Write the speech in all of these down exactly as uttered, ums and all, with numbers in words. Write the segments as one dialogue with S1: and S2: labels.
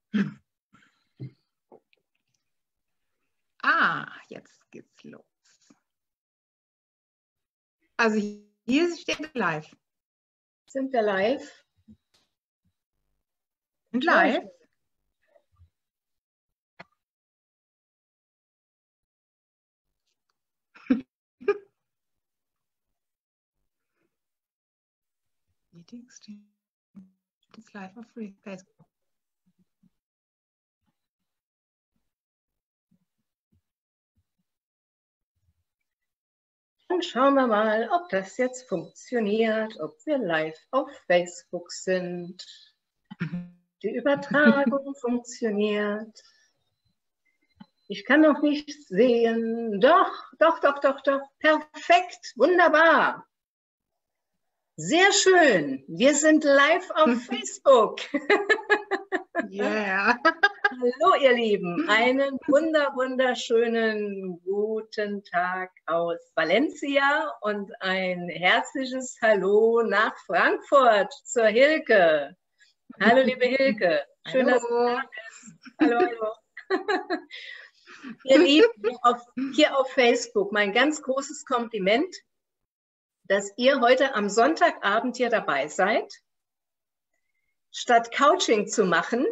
S1: Ah, jetzt geht's los. Also hier steht live.
S2: Sind wir live?
S1: Und live? Meetings stehen jetzt live auf Facebook.
S2: Dann schauen wir mal, ob das jetzt funktioniert, ob wir live auf Facebook sind. Die Übertragung funktioniert. Ich kann noch nichts sehen. Doch, doch, doch, doch, doch. Perfekt, wunderbar. Sehr schön. Wir sind live auf Facebook.
S1: Yeah.
S2: Hallo ihr Lieben, einen wunder, wunderschönen guten Tag aus Valencia und ein herzliches Hallo nach Frankfurt zur Hilke. Hallo liebe Hilke, schön,
S1: Hallo.
S2: dass du da bist. Hallo, hallo. Ihr Lieben, hier auf, hier auf Facebook, mein ganz großes Kompliment, dass ihr heute am Sonntagabend hier dabei seid. Statt Couching zu machen,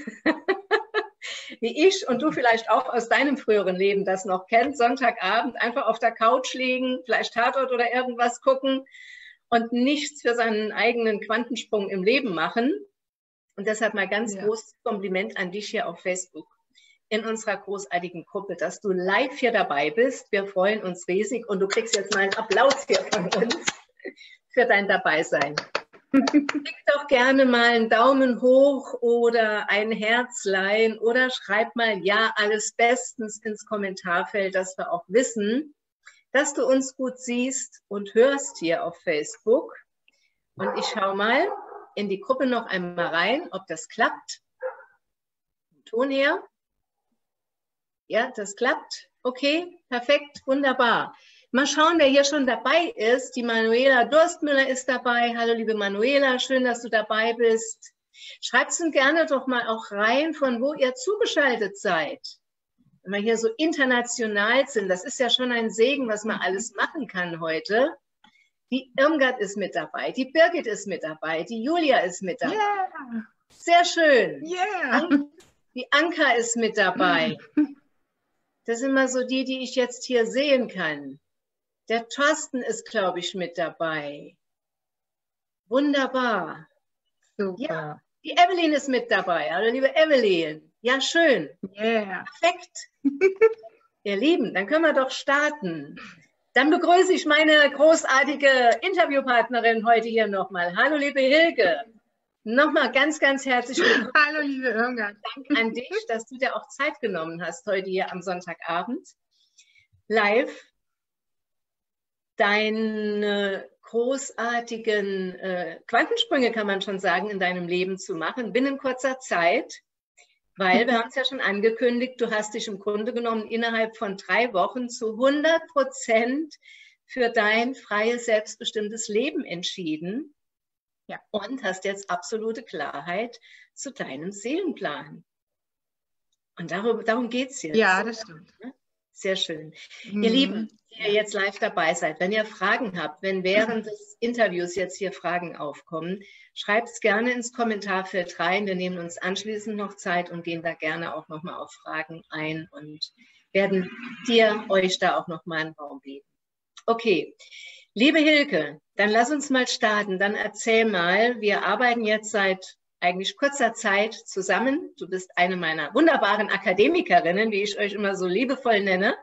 S2: wie ich und du vielleicht auch aus deinem früheren Leben das noch kennst, Sonntagabend einfach auf der Couch liegen, vielleicht Tatort oder irgendwas gucken und nichts für seinen eigenen Quantensprung im Leben machen. Und deshalb mal ganz ja. großes Kompliment an dich hier auf Facebook in unserer großartigen Gruppe, dass du live hier dabei bist. Wir freuen uns riesig und du kriegst jetzt mal einen Applaus hier von uns für dein Dabeisein. Klick doch gerne mal einen Daumen hoch oder ein Herzlein oder schreib mal ja, alles bestens ins Kommentarfeld, dass wir auch wissen, dass du uns gut siehst und hörst hier auf Facebook. Und ich schaue mal in die Gruppe noch einmal rein, ob das klappt. Ton her. Ja, das klappt. Okay, perfekt, wunderbar. Mal schauen, wer hier schon dabei ist. Die Manuela Durstmüller ist dabei. Hallo, liebe Manuela, schön, dass du dabei bist. Schreibt es uns gerne doch mal auch rein, von wo ihr zugeschaltet seid. Wenn wir hier so international sind, das ist ja schon ein Segen, was man alles machen kann heute. Die Irmgard ist mit dabei, die Birgit ist mit dabei, die Julia ist mit dabei.
S1: Yeah.
S2: Sehr schön.
S1: Yeah.
S2: Die Anka ist mit dabei. Das sind mal so die, die ich jetzt hier sehen kann. Der Thorsten ist, glaube ich, mit dabei. Wunderbar.
S1: Super.
S2: Ja, die Evelyn ist mit dabei. Hallo, liebe Evelyn. Ja, schön.
S1: Yeah.
S2: Perfekt. Ihr Lieben, dann können wir doch starten. Dann begrüße ich meine großartige Interviewpartnerin heute hier nochmal. Hallo, liebe Hilke. Nochmal ganz, ganz herzlich willkommen.
S1: Hallo, liebe Irmgard.
S2: Dank an dich, dass du dir auch Zeit genommen hast, heute hier am Sonntagabend. Live. Deine großartigen äh, Quantensprünge, kann man schon sagen, in deinem Leben zu machen, binnen kurzer Zeit, weil wir haben es ja schon angekündigt, du hast dich im Grunde genommen innerhalb von drei Wochen zu hundert Prozent für dein freies, selbstbestimmtes Leben entschieden, ja, und hast jetzt absolute Klarheit zu deinem Seelenplan. Und darum, darum geht es jetzt.
S1: Ja, das stimmt.
S2: Sehr schön.
S1: Mhm.
S2: Ihr Lieben, die ihr jetzt live dabei seid, wenn ihr Fragen habt, wenn während des Interviews jetzt hier Fragen aufkommen, schreibt es gerne ins Kommentarfeld rein. Wir nehmen uns anschließend noch Zeit und gehen da gerne auch nochmal auf Fragen ein und werden dir, euch da auch nochmal einen Raum geben. Okay, liebe Hilke, dann lass uns mal starten. Dann erzähl mal, wir arbeiten jetzt seit eigentlich kurzer Zeit zusammen. Du bist eine meiner wunderbaren Akademikerinnen, wie ich euch immer so liebevoll nenne.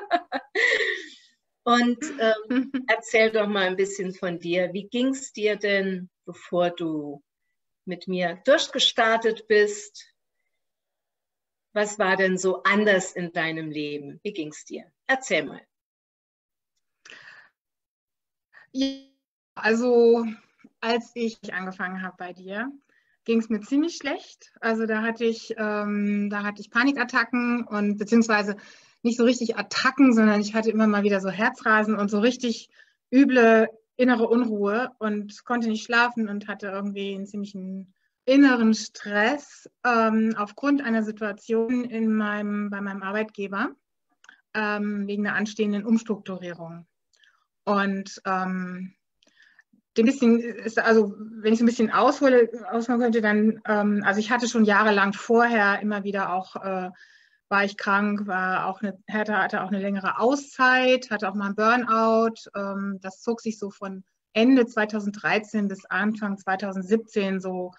S2: Und ähm, erzähl doch mal ein bisschen von dir. Wie ging es dir denn, bevor du mit mir durchgestartet bist? Was war denn so anders in deinem Leben? Wie ging es dir? Erzähl mal.
S1: Ja, also als ich angefangen habe bei dir, ging es mir ziemlich schlecht. Also da hatte ich, ähm, da hatte ich Panikattacken und beziehungsweise nicht so richtig Attacken, sondern ich hatte immer mal wieder so Herzrasen und so richtig üble innere Unruhe und konnte nicht schlafen und hatte irgendwie einen ziemlichen inneren Stress ähm, aufgrund einer Situation in meinem, bei meinem Arbeitgeber ähm, wegen einer anstehenden Umstrukturierung. Und ähm, dem bisschen ist, also wenn ich so ein bisschen aushole, ausholen könnte, dann, ähm, also ich hatte schon jahrelang vorher immer wieder auch, äh, war ich krank, war auch eine, hatte, hatte auch eine längere Auszeit, hatte auch mal einen Burnout. Ähm, das zog sich so von Ende zweitausenddreizehn bis Anfang zweitausendsiebzehn so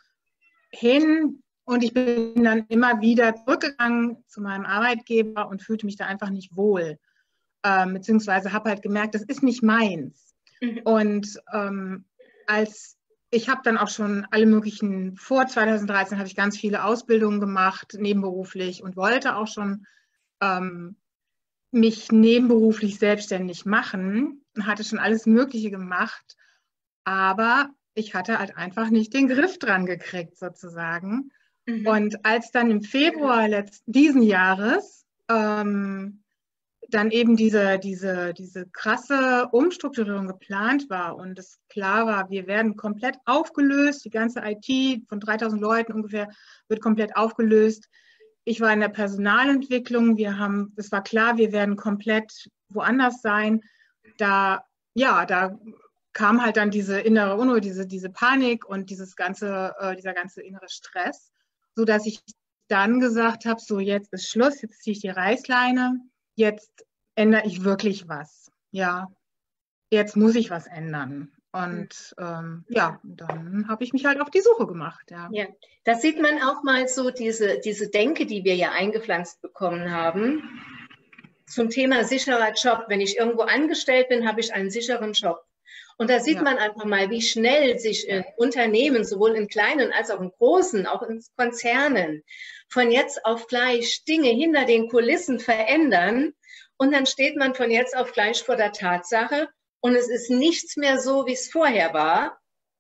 S1: hin. Und ich bin dann immer wieder zurückgegangen zu meinem Arbeitgeber und fühlte mich da einfach nicht wohl. Ähm, beziehungsweise habe halt gemerkt, das ist nicht meins. Mhm. Und ähm, als ich habe dann auch schon alle möglichen, vor zweitausenddreizehn habe ich ganz viele Ausbildungen gemacht, nebenberuflich, und wollte auch schon ähm, mich nebenberuflich selbstständig machen, hatte schon alles Mögliche gemacht, aber ich hatte halt einfach nicht den Griff dran gekriegt, sozusagen. Mhm. Und als dann im Februar letzten, diesen Jahres ähm, dann eben diese, diese, diese krasse Umstrukturierung geplant war und es klar war, wir werden komplett aufgelöst, die ganze I T von dreitausend Leuten ungefähr wird komplett aufgelöst. Ich war in der Personalentwicklung, wir haben, es war klar, wir werden komplett woanders sein. Da, ja, da kam halt dann diese innere Unruhe, diese, diese Panik und dieses ganze, äh, dieser ganze innere Stress, sodass ich dann gesagt habe, so jetzt ist Schluss, jetzt ziehe ich die Reißleine. Jetzt ändere ich wirklich was. Ja, jetzt muss ich was ändern. Und ähm, ja, dann habe ich mich halt auf die Suche gemacht. Ja,
S2: ja, da sieht man auch mal so diese, diese Denke, die wir ja eingepflanzt bekommen haben, zum Thema sicherer Job. Wenn ich irgendwo angestellt bin, habe ich einen sicheren Job. Und da sieht ja. man einfach mal, wie schnell sich in Unternehmen, sowohl in kleinen als auch in großen, auch in Konzernen, von jetzt auf gleich Dinge hinter den Kulissen verändern. Und dann steht man von jetzt auf gleich vor der Tatsache und es ist nichts mehr so, wie es vorher war.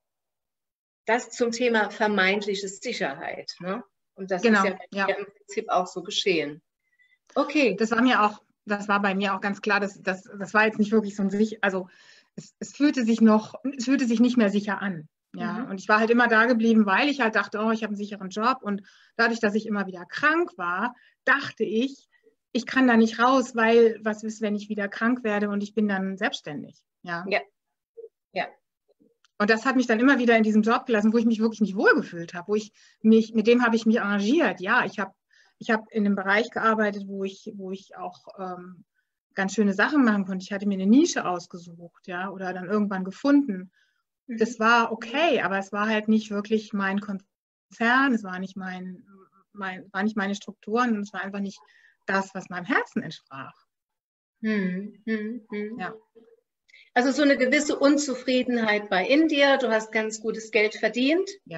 S2: Das zum Thema vermeintliche Sicherheit. Ne? Und das genau, ist ja, ja im Prinzip auch so geschehen. Okay.
S1: Das war mir auch, das war bei mir auch ganz klar, dass, das, das war jetzt nicht wirklich so ein sich, also es, es fühlte sich noch, es fühlte sich nicht mehr sicher an. Ja, mhm. Und ich war halt immer da geblieben, weil ich halt dachte, oh, ich habe einen sicheren Job. Und dadurch, dass ich immer wieder krank war, dachte ich, ich kann da nicht raus, weil was ist, wenn ich wieder krank werde und ich bin dann selbstständig. Ja.
S2: Ja. Ja.
S1: Und das hat mich dann immer wieder in diesem Job gelassen, wo ich mich wirklich nicht wohlgefühlt habe, wo ich mich, mit dem habe ich mich arrangiert. Ja, ich habe ich hab in einem Bereich gearbeitet, wo ich, wo ich auch ähm, ganz schöne Sachen machen konnte. Ich hatte mir eine Nische ausgesucht, ja, oder dann irgendwann gefunden. Das war okay, aber es war halt nicht wirklich mein Konzern, es war nicht mein, mein, war nicht meine Strukturen und es war einfach nicht das, was meinem Herzen entsprach.
S2: Hm, hm, hm. Ja. Also so eine gewisse Unzufriedenheit war in dir, du hast ganz gutes Geld verdient.
S1: Ja.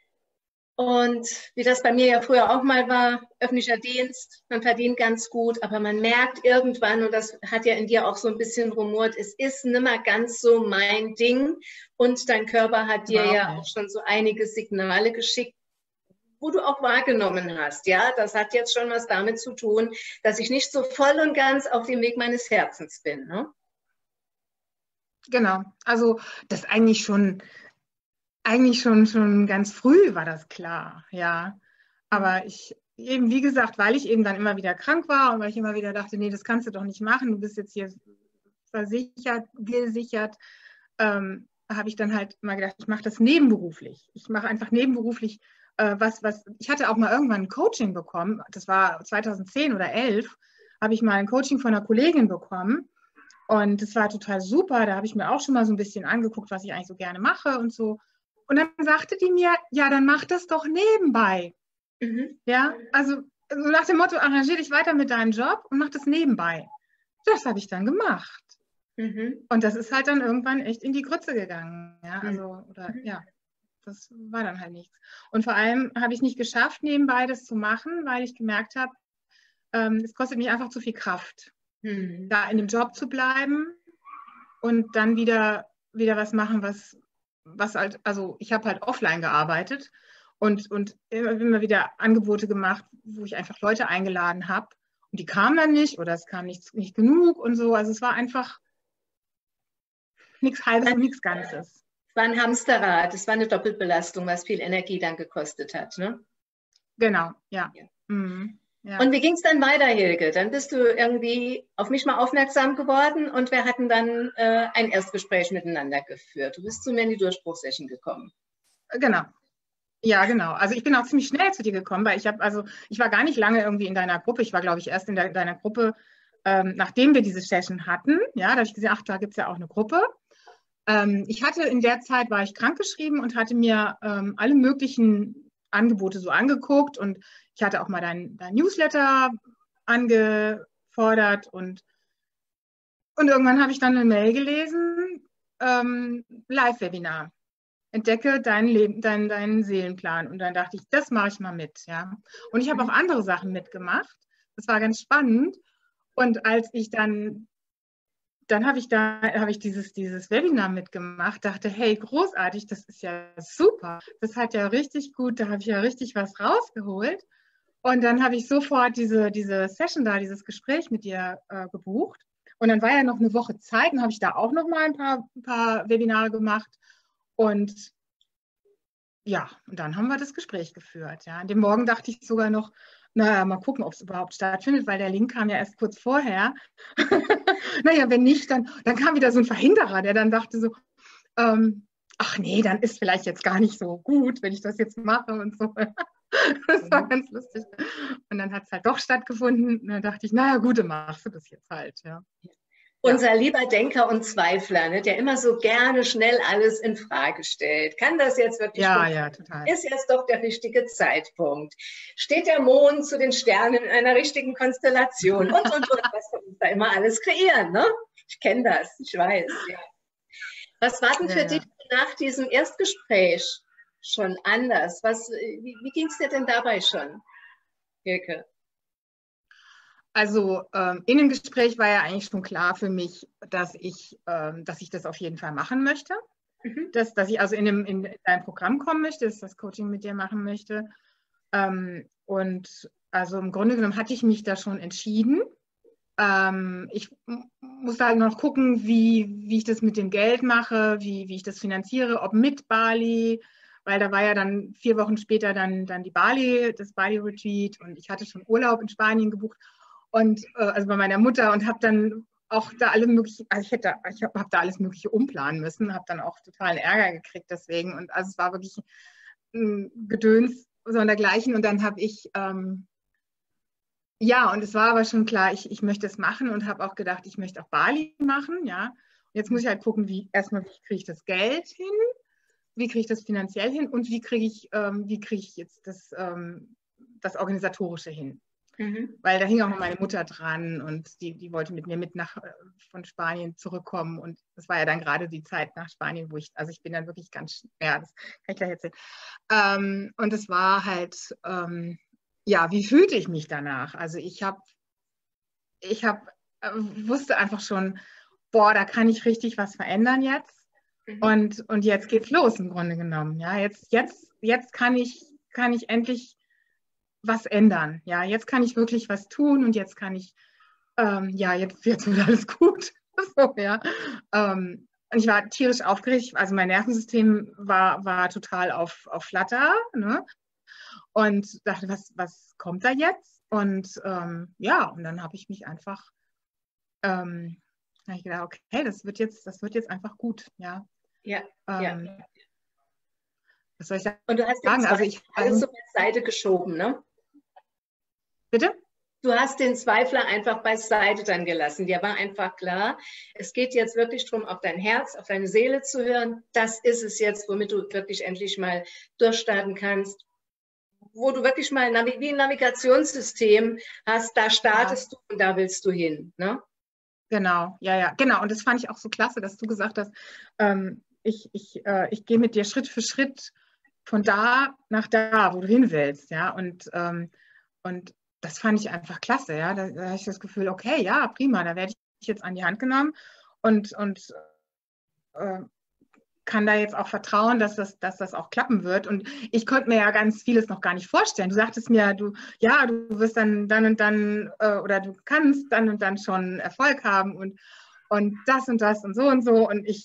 S2: Und wie das bei mir ja früher auch mal war, öffentlicher Dienst, man verdient ganz gut, aber man merkt irgendwann, und das hat ja in dir auch so ein bisschen rumort, es ist nicht mehr ganz so mein Ding. Und dein Körper hat dir Überhaupt ja nicht. Auch schon so einige Signale geschickt, wo du auch wahrgenommen hast. Ja, das hat jetzt schon was damit zu tun, dass ich nicht so voll und ganz auf dem Weg meines Herzens bin. Ne?
S1: Genau, also das eigentlich schon, eigentlich schon, schon ganz früh war das klar, ja. Aber ich eben, wie gesagt, weil ich eben dann immer wieder krank war und weil ich immer wieder dachte, nee, das kannst du doch nicht machen, du bist jetzt hier versichert, gesichert, ähm, habe ich dann halt mal gedacht, ich mache das nebenberuflich. Ich mache einfach nebenberuflich äh, was, was, ich hatte auch mal irgendwann ein Coaching bekommen, das war zweitausendzehn oder elf, habe ich mal ein Coaching von einer Kollegin bekommen. Und das war total super. Da habe ich mir auch schon mal so ein bisschen angeguckt, was ich eigentlich so gerne mache und so. Und dann sagte die mir, ja, dann mach das doch nebenbei. Mhm. Ja, also so nach dem Motto, arrangier dich weiter mit deinem Job und mach das nebenbei. Das habe ich dann gemacht. Mhm. Und das ist halt dann irgendwann echt in die Grütze gegangen. Ja, also, oder, mhm. ja, das war dann halt nichts. Und vor allem habe ich nicht geschafft, nebenbei das zu machen, weil ich gemerkt habe, ähm, es kostet mich einfach zu viel Kraft. Da in dem Job zu bleiben und dann wieder, wieder was machen, was, was halt, also ich habe halt offline gearbeitet und, und immer, immer wieder Angebote gemacht, wo ich einfach Leute eingeladen habe und die kamen dann nicht oder es kam nicht, nicht genug und so. Also es war einfach nichts Halbes und nichts Ganzes.
S2: Es war ein Hamsterrad, es war eine Doppelbelastung, was viel Energie dann gekostet hat, ne?
S1: Genau, ja. Ja. Mhm. Ja.
S2: Und wie ging es dann weiter, Hilke? Dann bist du irgendwie auf mich mal aufmerksam geworden und wir hatten dann äh, ein Erstgespräch miteinander geführt. Du bist zu mir in die Durchbruchsession gekommen.
S1: Genau. Ja, genau. Also ich bin auch ziemlich schnell zu dir gekommen, weil ich habe, also ich war gar nicht lange irgendwie in deiner Gruppe. Ich war, glaube ich, erst in der, deiner Gruppe, ähm, nachdem wir diese Session hatten. Ja, da habe ich gesehen, ach, da gibt es ja auch eine Gruppe. Ähm, ich hatte in der Zeit, war ich krankgeschrieben und hatte mir ähm, alle möglichen Angebote so angeguckt und ich hatte auch mal dein, dein Newsletter angefordert und, und irgendwann habe ich dann eine Mail gelesen, ähm, Live-Webinar. Entdecke deinen, Leben, deinen, deinen Seelenplan. Und dann dachte ich, das mache ich mal mit. Ja. Und ich habe auch andere Sachen mitgemacht. Das war ganz spannend. Und als ich dann, dann habe ich da, habe ich dieses, dieses Webinar mitgemacht, dachte, hey, großartig, das ist ja super. Das hat ja richtig gut, da habe ich ja richtig was rausgeholt. Und dann habe ich sofort diese, diese Session da, dieses Gespräch mit dir äh, gebucht. Und dann war ja noch eine Woche Zeit, dann habe ich da auch noch mal ein paar, ein paar Webinare gemacht. Und ja, und dann haben wir das Gespräch geführt. Ja. An dem Morgen dachte ich sogar noch, naja, mal gucken, ob es überhaupt stattfindet, weil der Link kam ja erst kurz vorher. Naja, wenn nicht, dann, dann kam wieder so ein Verhinderer, der dann dachte so, ähm, ach nee, dann ist vielleicht jetzt gar nicht so gut, wenn ich das jetzt mache und so. Das war ganz lustig. Und dann hat es halt doch stattgefunden. Und dann dachte ich, naja, gut, dann machst du das jetzt halt. Ja.
S2: Unser lieber Denker und Zweifler, ne, der immer so gerne schnell alles in Frage stellt. Kann das jetzt wirklich
S1: Ja, ja, total.
S2: Ist jetzt doch der richtige Zeitpunkt? Steht der Mond zu den Sternen in einer richtigen Konstellation? Und, und, und, was wir uns da immer alles kreieren, ne? Ich kenne das, ich weiß, ja. Was war denn für
S1: ja,
S2: dich
S1: ja.
S2: nach diesem Erstgespräch schon anders? Was, wie wie ging es dir denn dabei schon, Hilke?
S1: Also ähm, in dem Gespräch war ja eigentlich schon klar für mich, dass ich, ähm, dass ich das auf jeden Fall machen möchte. Mhm. Dass, dass ich also in, dem, in dein Programm kommen möchte, dass ich das Coaching mit dir machen möchte. Ähm, und also im Grunde genommen hatte ich mich da schon entschieden. Ähm, ich musste halt noch gucken, wie, wie ich das mit dem Geld mache, wie, wie ich das finanziere, ob mit Bali, weil da war ja dann vier Wochen später dann, dann die Bali, das Bali-Retreat und ich hatte schon Urlaub in Spanien gebucht. Und äh, also bei meiner Mutter und habe dann auch da alle möglichen, also ich hätte, ich habe hab da alles Mögliche umplanen müssen, habe dann auch totalen Ärger gekriegt deswegen. Und also es war wirklich ein Gedöns so und dergleichen. Und dann habe ich, ähm, ja, und es war aber schon klar, ich, ich möchte es machen und habe auch gedacht, ich möchte auch Bali machen, ja. Und jetzt muss ich halt gucken, wie erstmal, wie kriege ich das Geld hin, wie kriege ich das finanziell hin und wie kriege ich, ähm, wie kriege ich jetzt das, ähm, das Organisatorische hin. Mhm. Weil da hing auch noch meine Mutter dran und die, die wollte mit mir mit nach von Spanien zurückkommen und das war ja dann gerade die Zeit nach Spanien, wo ich, also ich bin dann wirklich ganz, ja, das kann ich gleich erzählen. Ähm, und es war halt, ähm, ja, wie fühlte ich mich danach? Also ich habe, ich habe, äh, wusste einfach schon, boah, da kann ich richtig was verändern jetzt. Mhm. Und, und jetzt geht's los im Grunde genommen. Ja, jetzt, jetzt, jetzt kann ich, kann ich endlich was ändern. Ja, jetzt kann ich wirklich was tun und jetzt kann ich, ähm, ja, jetzt, jetzt wird alles gut. So, ja. Ähm, und ich war tierisch aufgeregt, also mein Nervensystem war, war total auf, auf Flatter, ne? Und dachte, was, was kommt da jetzt? Und ähm, ja, und dann habe ich mich einfach, ähm, habe ich gedacht, okay, das wird jetzt, das wird jetzt einfach gut, ja.
S2: Ja,
S1: ähm,
S2: ja.
S1: Was soll ich sagen?
S2: Und du hast den
S1: also ich
S2: alles so beiseite geschoben, ne?
S1: Bitte?
S2: Du hast den Zweifler einfach beiseite dann gelassen. Dir war einfach klar, es geht jetzt wirklich darum, auf dein Herz, auf deine Seele zu hören. Das ist es jetzt, womit du wirklich endlich mal durchstarten kannst. Wo du wirklich mal wie ein Navigationssystem hast, da startest ja. du und da willst du hin. Ne?
S1: Genau, ja, ja, genau. Und das fand ich auch so klasse, dass du gesagt hast, ähm, ich, ich, äh, ich gehe mit dir Schritt für Schritt von da nach da, wo du hin willst. Ja, und, ähm, und das fand ich einfach klasse, ja. Da, da habe ich das Gefühl, okay, ja, prima, da werde ich jetzt an die Hand genommen und, und äh, kann da jetzt auch vertrauen, dass das, dass das auch klappen wird. Und ich konnte mir ja ganz vieles noch gar nicht vorstellen. Du sagtest mir, du, ja, du wirst dann dann und dann äh, oder du kannst dann und dann schon Erfolg haben und, und das und das und so und so. Und ich,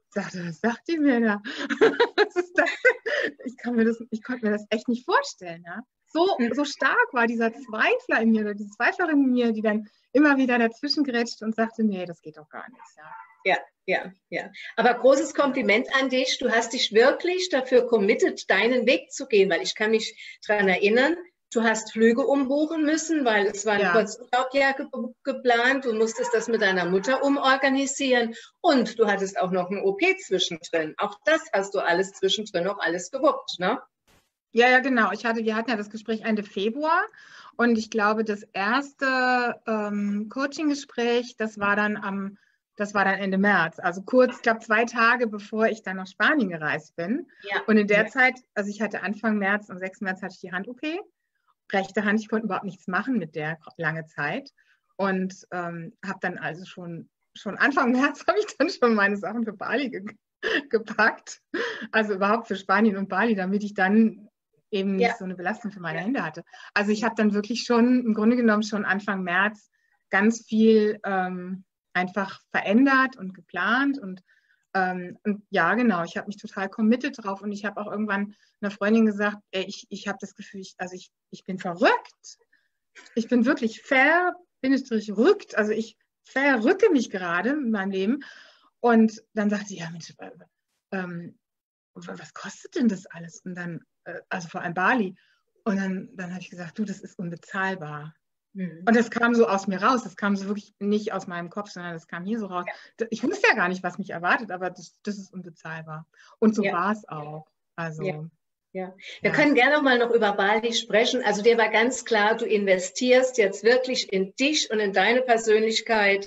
S1: Ich sagte, was sagt die mir da? Was ist das? Ich, kann mir das, ich konnte mir das echt nicht vorstellen. Ja? So, so stark war dieser Zweifler in mir, oder diese Zweiflerin in mir, die dann immer wieder dazwischen gerätscht und sagte, nee, das geht doch gar nicht. Ja.
S2: Ja, ja, ja. Aber großes Kompliment an dich. Du hast dich wirklich dafür committed, deinen Weg zu gehen, weil ich kann mich daran erinnern, du hast Flüge umbuchen müssen, weil es war ein
S1: Ja.
S2: Kurzurlaub ja ge geplant. Du musstest das mit deiner Mutter umorganisieren und du hattest auch noch eine O P zwischendrin. Auch das hast du alles zwischendrin noch alles gewuppt, ne?
S1: Ja, ja, genau. Ich hatte, wir hatten ja das Gespräch Ende Februar und ich glaube, das erste ähm, Coaching-Gespräch, das war dann am Das war dann Ende März, also kurz, ich glaube zwei Tage, bevor ich dann nach Spanien gereist bin.
S2: Ja.
S1: Und in der
S2: Ja.
S1: Zeit, also ich hatte Anfang März, am sechsten März hatte ich die Hand-O P. Rechte Hand, ich konnte überhaupt nichts machen mit der lange Zeit. Und ähm, habe dann also schon, schon Anfang März habe ich dann schon meine Sachen für Bali ge gepackt. Also überhaupt für Spanien und Bali, damit ich dann eben nicht
S2: Ja.
S1: so eine Belastung für meine
S2: Ja.
S1: Hände hatte. Also ich habe dann wirklich schon, im Grunde genommen schon Anfang März ganz viel ähm, einfach verändert und geplant und, ähm, und ja, genau, ich habe mich total committed drauf und ich habe auch irgendwann einer Freundin gesagt, ey, ich, ich habe das Gefühl, ich, also ich, ich bin verrückt. Ich bin wirklich ver, bin ich verrückt, also ich verrücke mich gerade in meinem Leben. Und dann sagte sie, ja Mensch, äh, ähm, was kostet denn das alles? Und dann, äh, also vor allem Bali. Und dann, dann habe ich gesagt, du, das ist unbezahlbar.
S2: Mhm.
S1: Und das kam so aus mir raus, das kam so wirklich nicht aus meinem Kopf, sondern das kam hier so raus.
S2: Ja.
S1: Ich wusste ja gar nicht, was mich erwartet, aber das, das ist unbezahlbar. Und so
S2: Ja.
S1: war es auch. Also,
S2: Ja. Ja. Wir
S1: ja.
S2: können gerne noch mal noch über Bali sprechen. Also dir war ganz klar, du investierst jetzt wirklich in dich und in deine Persönlichkeit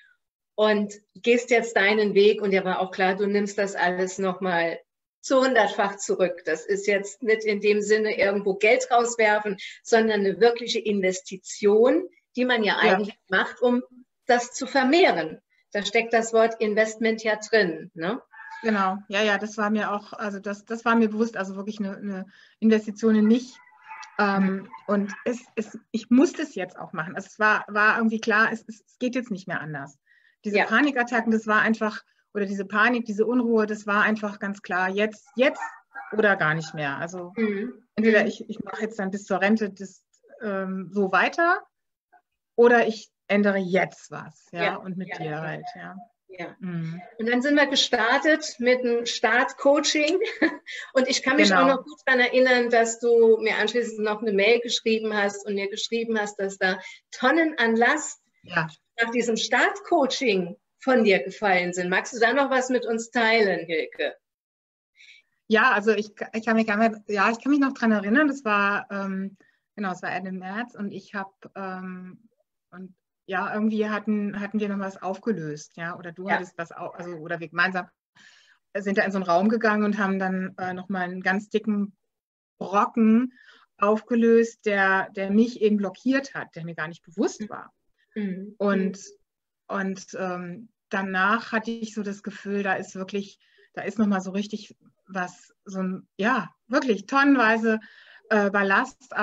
S2: und gehst jetzt deinen Weg. Und dir war auch klar, du nimmst das alles noch mal zu hundertfach zurück. Das ist jetzt nicht in dem Sinne irgendwo Geld rauswerfen, sondern eine wirkliche Investition, die man ja eigentlich ja. macht, um das zu vermehren. Da steckt das Wort Investment ja drin, ne?
S1: Genau, ja, ja, das war mir auch, also das, das war mir bewusst, also wirklich eine, eine Investition in mich. Ähm, und es, es, ich musste es jetzt auch machen. Also es war, war irgendwie klar, es, es geht jetzt nicht mehr anders. Diese ja. Panikattacken, das war einfach, oder diese Panik, diese Unruhe, das war einfach ganz klar, jetzt, jetzt oder gar nicht mehr. Also mhm. entweder ich, ich mache jetzt dann bis zur Rente das ähm, so weiter oder ich ändere jetzt was, ja, ja. und mit ja. dir halt, ja.
S2: Ja. Mhm. Und dann sind wir gestartet mit einem Start-Coaching und ich kann mich genau. auch noch gut daran erinnern, dass du mir anschließend noch eine Mail geschrieben hast und mir geschrieben hast, dass da Tonnen an Last ja. nach diesem Start-Coaching von dir gefallen sind. Magst du da noch was mit uns teilen, Hilke?
S1: Ja, also ich, ich, kann, mich, ja, ich kann mich noch daran erinnern, das war, ähm, genau, es war Ende März und ich habe, ähm, und ja, irgendwie hatten, hatten wir noch was aufgelöst, ja, oder du ja. hattest was, au also, oder wir gemeinsam sind da in so einen Raum gegangen und haben dann äh, nochmal einen ganz dicken Brocken aufgelöst, der, der mich eben blockiert hat, der mir gar nicht bewusst war. Mhm. Und, und ähm, danach hatte ich so das Gefühl, da ist wirklich, da ist nochmal so richtig was, so ein, ja, wirklich tonnenweise äh, Ballast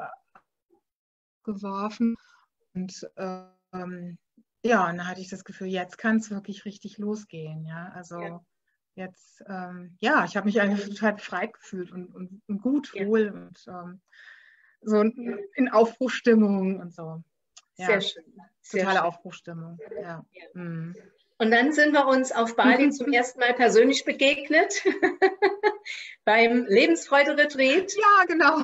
S1: abgeworfen. Und ähm, ja, und dann hatte ich das Gefühl, jetzt kann es wirklich richtig losgehen. Ja, also ja. jetzt, ähm, ja, ich habe mich einfach total befreit gefühlt und, und, und gut, ja. wohl und ähm, so in, in Aufbruchstimmung und so. Ja,
S2: sehr schön. Sehr
S1: totale
S2: schön.
S1: Aufbruchstimmung. Ja. Ja. Mhm.
S2: Und dann sind wir uns auf Bali zum ersten Mal persönlich begegnet beim Lebensfreude-Retreat.
S1: Ja, genau.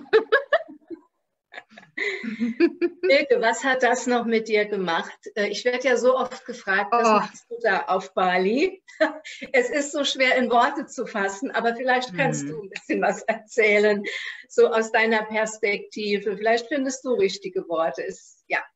S2: Hilke, was hat das noch mit dir gemacht? Ich werde ja so oft gefragt, was oh. machst du da auf Bali? Es ist so schwer in Worte zu fassen, aber vielleicht kannst hm. du ein bisschen was erzählen, so aus deiner Perspektive. Vielleicht findest du richtige Worte. Ist, ja.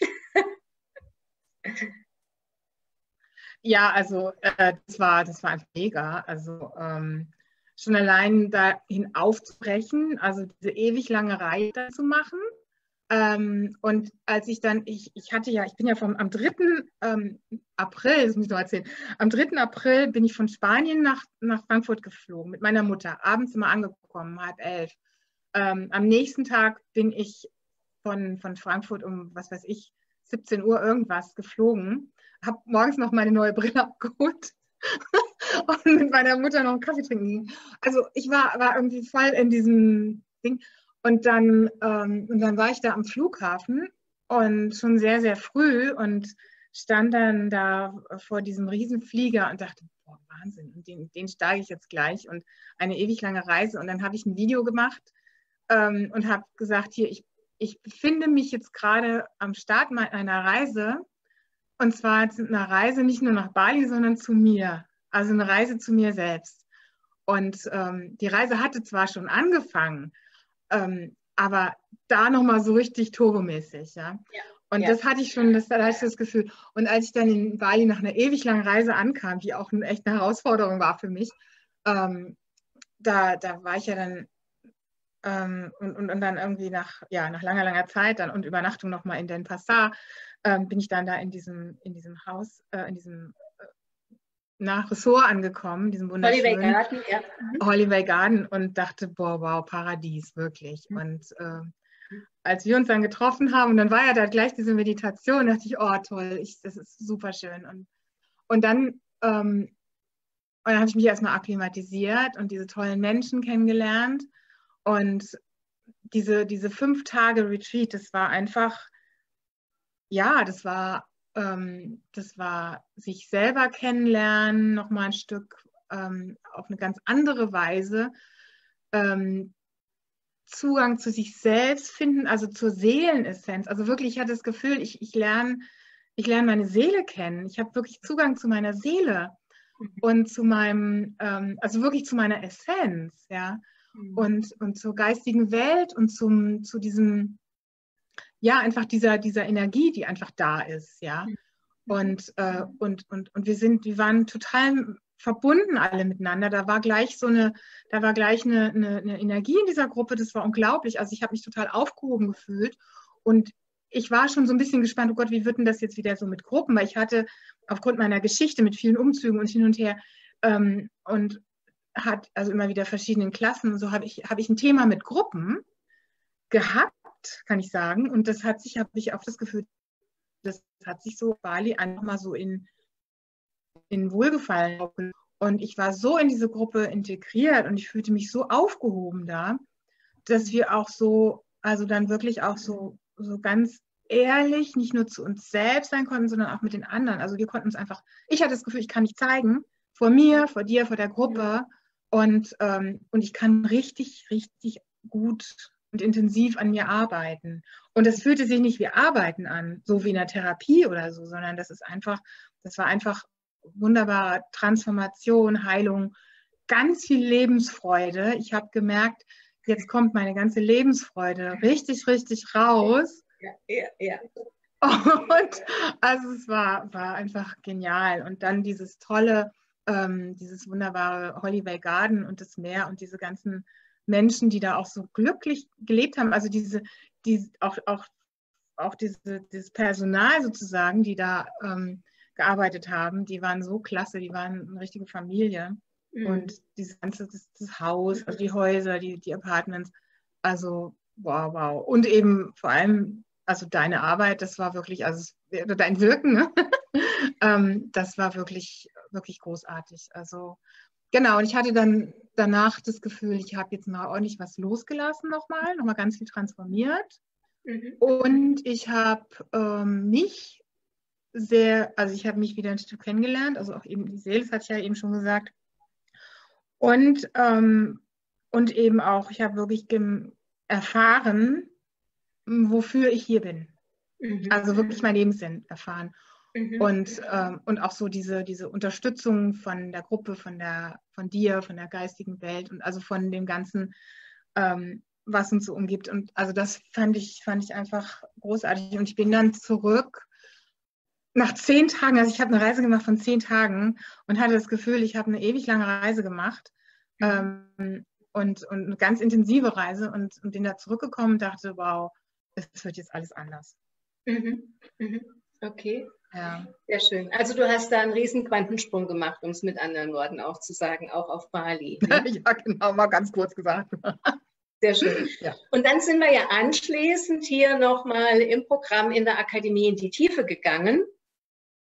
S1: Ja, also äh, das war, das war einfach mega. Also ähm, schon allein dahin aufzubrechen, also diese ewig lange Reise zu machen. Ähm, und als ich dann, ich, ich hatte ja, ich bin ja vom, am dritten Ähm, April, das muss ich noch erzählen, am dritten April bin ich von Spanien nach, nach Frankfurt geflogen mit meiner Mutter, abends immer angekommen, halb elf. Ähm, am nächsten Tag bin ich von, von Frankfurt um, was weiß ich, siebzehn Uhr irgendwas geflogen, habe morgens noch meine neue Brille abgeholt und mit meiner Mutter noch einen Kaffee trinken. Also ich war, war irgendwie voll in diesem Ding. Und dann, ähm, und dann war ich da am Flughafen und schon sehr, sehr früh und stand dann da vor diesem Riesenflieger und dachte, boah, Wahnsinn, und den, den steige ich jetzt gleich und eine ewig lange Reise. Und dann habe ich ein Video gemacht ähm, und habe gesagt, hier, ich, ich befinde mich jetzt gerade am Start einer Reise. Und zwar eine Reise nicht nur nach Bali, sondern zu mir. Also eine Reise zu mir selbst. Und ähm, die Reise hatte zwar schon angefangen, ähm, aber da nochmal so richtig turbomäßig. Ja?
S2: Ja.
S1: Und
S2: ja.
S1: das hatte ich schon, das, da hatte ich das Gefühl. Und als ich dann in Bali nach einer ewig langen Reise ankam, die auch eine, echt eine Herausforderung war für mich, ähm, da, da war ich ja dann ähm, und, und, und dann irgendwie nach, ja, nach langer, langer Zeit dann und Übernachtung nochmal in Denpasar, ähm, bin ich dann da in diesem, in diesem Haus, äh, in diesem äh, nach Ressort angekommen, diesem wunderschönen
S2: Holiday Garden, ja.
S1: Holiday Garden und dachte, boah, wow, Paradies, wirklich. Mhm. Und äh, als wir uns dann getroffen haben, und dann war ja da gleich diese Meditation, dachte ich, oh toll, ich, das ist super schön. Und, und dann, ähm, und dann habe ich mich erstmal akklimatisiert und diese tollen Menschen kennengelernt. Und diese, diese fünf Tage Retreat, das war einfach, ja, das war, ähm, das war sich selber kennenlernen, nochmal ein Stück ähm, auf eine ganz andere Weise, ähm, Zugang zu sich selbst finden, also zur Seelenessenz. Also wirklich, ich hatte das Gefühl, ich, ich lerne ich lerne meine Seele kennen. Ich habe wirklich Zugang zu meiner Seele und zu meinem, ähm, also wirklich zu meiner Essenz, ja. Und, und zur geistigen Welt und zum, zu diesem, ja, einfach dieser, dieser Energie, die einfach da ist, ja. Und, äh, und, und, und wir sind, wir waren total verbunden alle miteinander. Da war gleich so eine, da war gleich eine, eine, eine Energie in dieser Gruppe, das war unglaublich. Also ich habe mich total aufgehoben gefühlt und ich war schon so ein bisschen gespannt, oh Gott, wie wird denn das jetzt wieder so mit Gruppen? Weil ich hatte aufgrund meiner Geschichte mit vielen Umzügen und hin und her ähm, und hat also immer wieder verschiedenen Klassen, so habe ich, habe ich ein Thema mit Gruppen gehabt, kann ich sagen. Und das hat sich, habe ich auch das Gefühl, das hat sich so Bali einfach mal so in, in Wohlgefallen. Und ich war so in diese Gruppe integriert und ich fühlte mich so aufgehoben da, dass wir auch so, also dann wirklich auch so, so ganz ehrlich, nicht nur zu uns selbst sein konnten, sondern auch mit den anderen. Also wir konnten uns einfach, ich hatte das Gefühl, ich kann mich zeigen, vor mir, vor dir, vor der Gruppe. Und, ähm, und ich kann richtig, richtig gut und intensiv an mir arbeiten. Und das fühlte sich nicht wie Arbeiten an, so wie in der Therapie oder so, sondern das ist einfach, das war einfach wunderbare Transformation, Heilung, ganz viel Lebensfreude. Ich habe gemerkt, jetzt kommt meine ganze Lebensfreude richtig, richtig raus.
S2: Ja, ja, ja.
S1: Und also es war, war einfach genial. Und dann dieses tolle, ähm, dieses wunderbare Holiday Garden und das Meer und diese ganzen Menschen, die da auch so glücklich gelebt haben. Also diese, die, auch, auch, auch diese, dieses Personal sozusagen, die da ähm, gearbeitet haben, die waren so klasse, die waren eine richtige Familie. Mhm. Und dieses ganze, das, das Haus, also die Häuser, die, die Apartments, also wow, wow. Und eben vor allem, also deine Arbeit, das war wirklich, also dein Wirken, ne? ähm, das war wirklich, wirklich großartig. Also genau, und ich hatte dann danach das Gefühl, ich habe jetzt mal ordentlich was losgelassen nochmal, nochmal ganz viel transformiert. Mhm. Und ich habe ähm, mich sehr, also ich habe mich wieder ein Stück kennengelernt, also auch eben die Seele, das hatte ich ja eben schon gesagt. Und, ähm, und eben auch, ich habe wirklich erfahren, wofür ich hier bin. Mhm. Also wirklich mein Lebenssinn erfahren. Mhm. Und, ähm, und auch so diese, diese Unterstützung von der Gruppe, von, der, von dir, von der geistigen Welt und also von dem Ganzen, ähm, was uns so umgibt. Und also das fand ich, fand ich einfach großartig. Und ich bin dann zurück nach zehn Tagen, also ich habe eine Reise gemacht von zehn Tagen und hatte das Gefühl, ich habe eine ewig lange Reise gemacht. Mhm. Ähm, und, und eine ganz intensive Reise und, und bin da zurückgekommen und dachte, wow, es wird jetzt alles anders.
S2: Mhm. Mhm. Okay.
S1: Ja.
S2: Sehr schön. Also du hast da einen riesen Quantensprung gemacht, um es mit anderen Worten auch zu sagen, auch auf Bali. Ne?
S1: Ja, genau, mal ganz kurz gesagt.
S2: Sehr schön. Ja. Und dann sind wir ja anschließend hier nochmal im Programm in der Akademie in die Tiefe gegangen.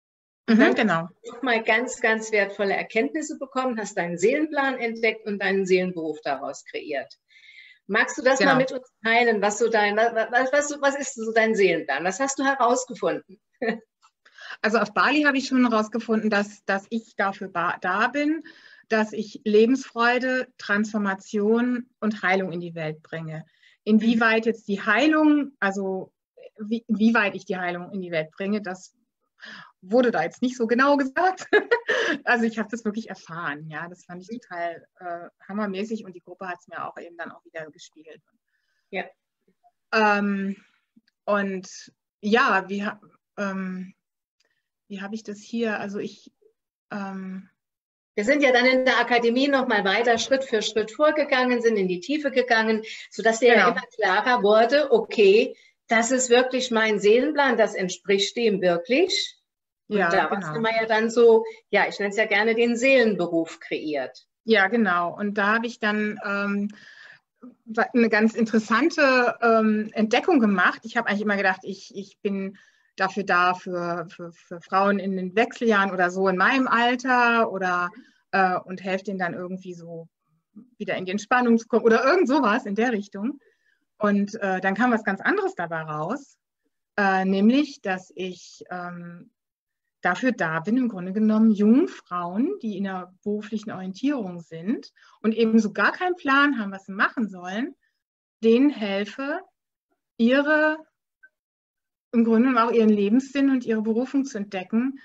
S2: Und
S1: Mhm,
S2: dann
S1: genau.
S2: hast du mal ganz, ganz wertvolle Erkenntnisse bekommen, hast deinen Seelenplan entdeckt und deinen Seelenberuf daraus kreiert. Magst du das mal
S1: Genau.
S2: mit uns teilen? Was, so dein, was, was, was ist so dein Seelenplan? Was hast du herausgefunden?
S1: Also auf Bali habe ich schon herausgefunden, dass, dass ich dafür da bin, dass ich Lebensfreude, Transformation und Heilung in die Welt bringe. Inwieweit jetzt die Heilung, also wie, wie weit ich die Heilung in die Welt bringe, das wurde da jetzt nicht so genau gesagt. Also ich habe das wirklich erfahren. Ja, das fand ich total äh, hammermäßig und die Gruppe hat es mir auch eben dann auch wieder gespiegelt.
S2: Ja.
S1: Ähm, und ja, wie, ähm, wie habe ich das hier? Also ich ähm,
S2: Wir sind ja dann in der Akademie nochmal weiter Schritt für Schritt vorgegangen, sind in die Tiefe gegangen, sodass dir
S1: genau.
S2: ja immer klarer wurde, okay, das ist wirklich mein Seelenplan, das entspricht dem wirklich. Und
S1: Ja,
S2: daraus
S1: genau.
S2: haben wir ja dann so, ja, ich nenne es ja gerne den Seelenberuf kreiert.
S1: Ja, genau. Und da habe ich dann ähm, eine ganz interessante ähm, Entdeckung gemacht. Ich habe eigentlich immer gedacht, ich, ich bin dafür da für, für, für Frauen in den Wechseljahren oder so in meinem Alter oder äh, und helfe denen dann irgendwie so wieder in die Entspannung zu kommen oder irgend sowas in der Richtung. Und äh, dann kam was ganz anderes dabei raus, äh, nämlich, dass ich ähm, dafür da bin, im Grunde genommen jungen Frauen, die in der beruflichen Orientierung sind und eben so gar keinen Plan haben, was sie machen sollen, denen helfe, ihre, im Grunde genommen auch ihren Lebenssinn und ihre Berufung zu entdecken.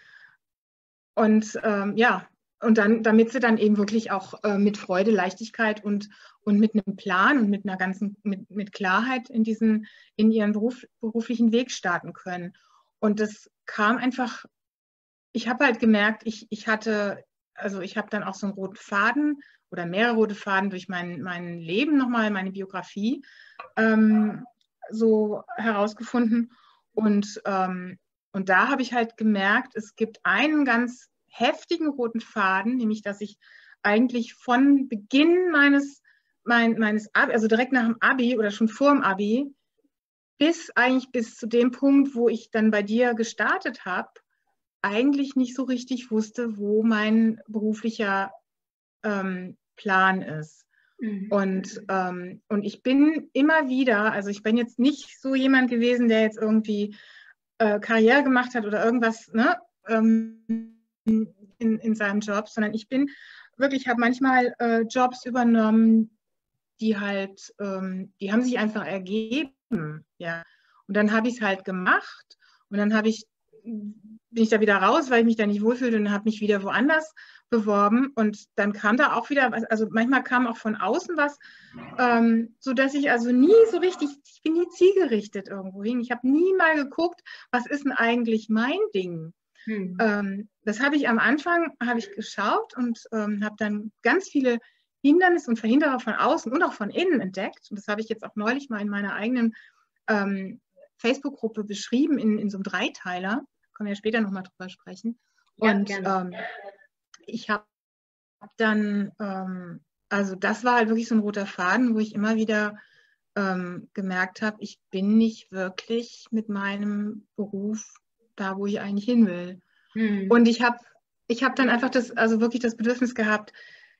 S1: Und ähm, ja, und dann, damit sie dann eben wirklich auch äh, mit Freude, Leichtigkeit und, und mit einem Plan und mit einer ganzen, mit, mit Klarheit in diesen, in ihren Beruf, beruflichen Weg starten können. Und das kam einfach, ich habe halt gemerkt, ich, ich hatte, also ich habe dann auch so einen roten Faden oder mehrere rote Faden durch mein, mein Leben nochmal, meine Biografie ähm, so herausgefunden. Und, ähm, und da habe ich halt gemerkt, es gibt einen ganz heftigen roten Faden, nämlich dass ich eigentlich von Beginn meines, mein, meines Abi, also direkt nach dem Abi oder schon vor dem Abi, bis eigentlich bis zu dem Punkt, wo ich dann bei dir gestartet habe, eigentlich nicht so richtig wusste, wo mein beruflicher ähm, Plan ist.
S2: Mhm.
S1: Und, ähm, und ich bin immer wieder, also ich bin jetzt nicht so jemand gewesen, der jetzt irgendwie äh, Karriere gemacht hat oder irgendwas, ne, ähm, in, in seinem Job, sondern ich bin wirklich, habe manchmal äh, Jobs übernommen, die halt, ähm, die haben sich einfach ergeben, ja. Und dann habe ich es halt gemacht und dann habe ich, bin ich da wieder raus, weil ich mich da nicht wohlfühlte und habe mich wieder woanders beworben und dann kam da auch wieder, also manchmal kam auch von außen was, ähm, so dass ich also nie so richtig, ich bin nie zielgerichtet irgendwo hin. Ich habe nie mal geguckt, was ist denn eigentlich mein Ding?
S2: Hm.
S1: Ähm, das habe ich am Anfang, habe ich geschaut und ähm, habe dann ganz viele Hindernisse und Verhinderer von außen und auch von innen entdeckt. Und das habe ich jetzt auch neulich mal in meiner eigenen ähm, Facebook-Gruppe beschrieben, in, in so einem Dreiteiler. Können wir ja später nochmal drüber sprechen.
S2: Ja,
S1: und
S2: gerne.
S1: ähm, ich habe dann, ähm, also das war halt wirklich so ein roter Faden, wo ich immer wieder ähm, gemerkt habe, ich bin nicht wirklich mit meinem Beruf da, wo ich eigentlich hin will.
S2: Hm.
S1: Und ich habe ich hab dann einfach das, also wirklich das Bedürfnis gehabt,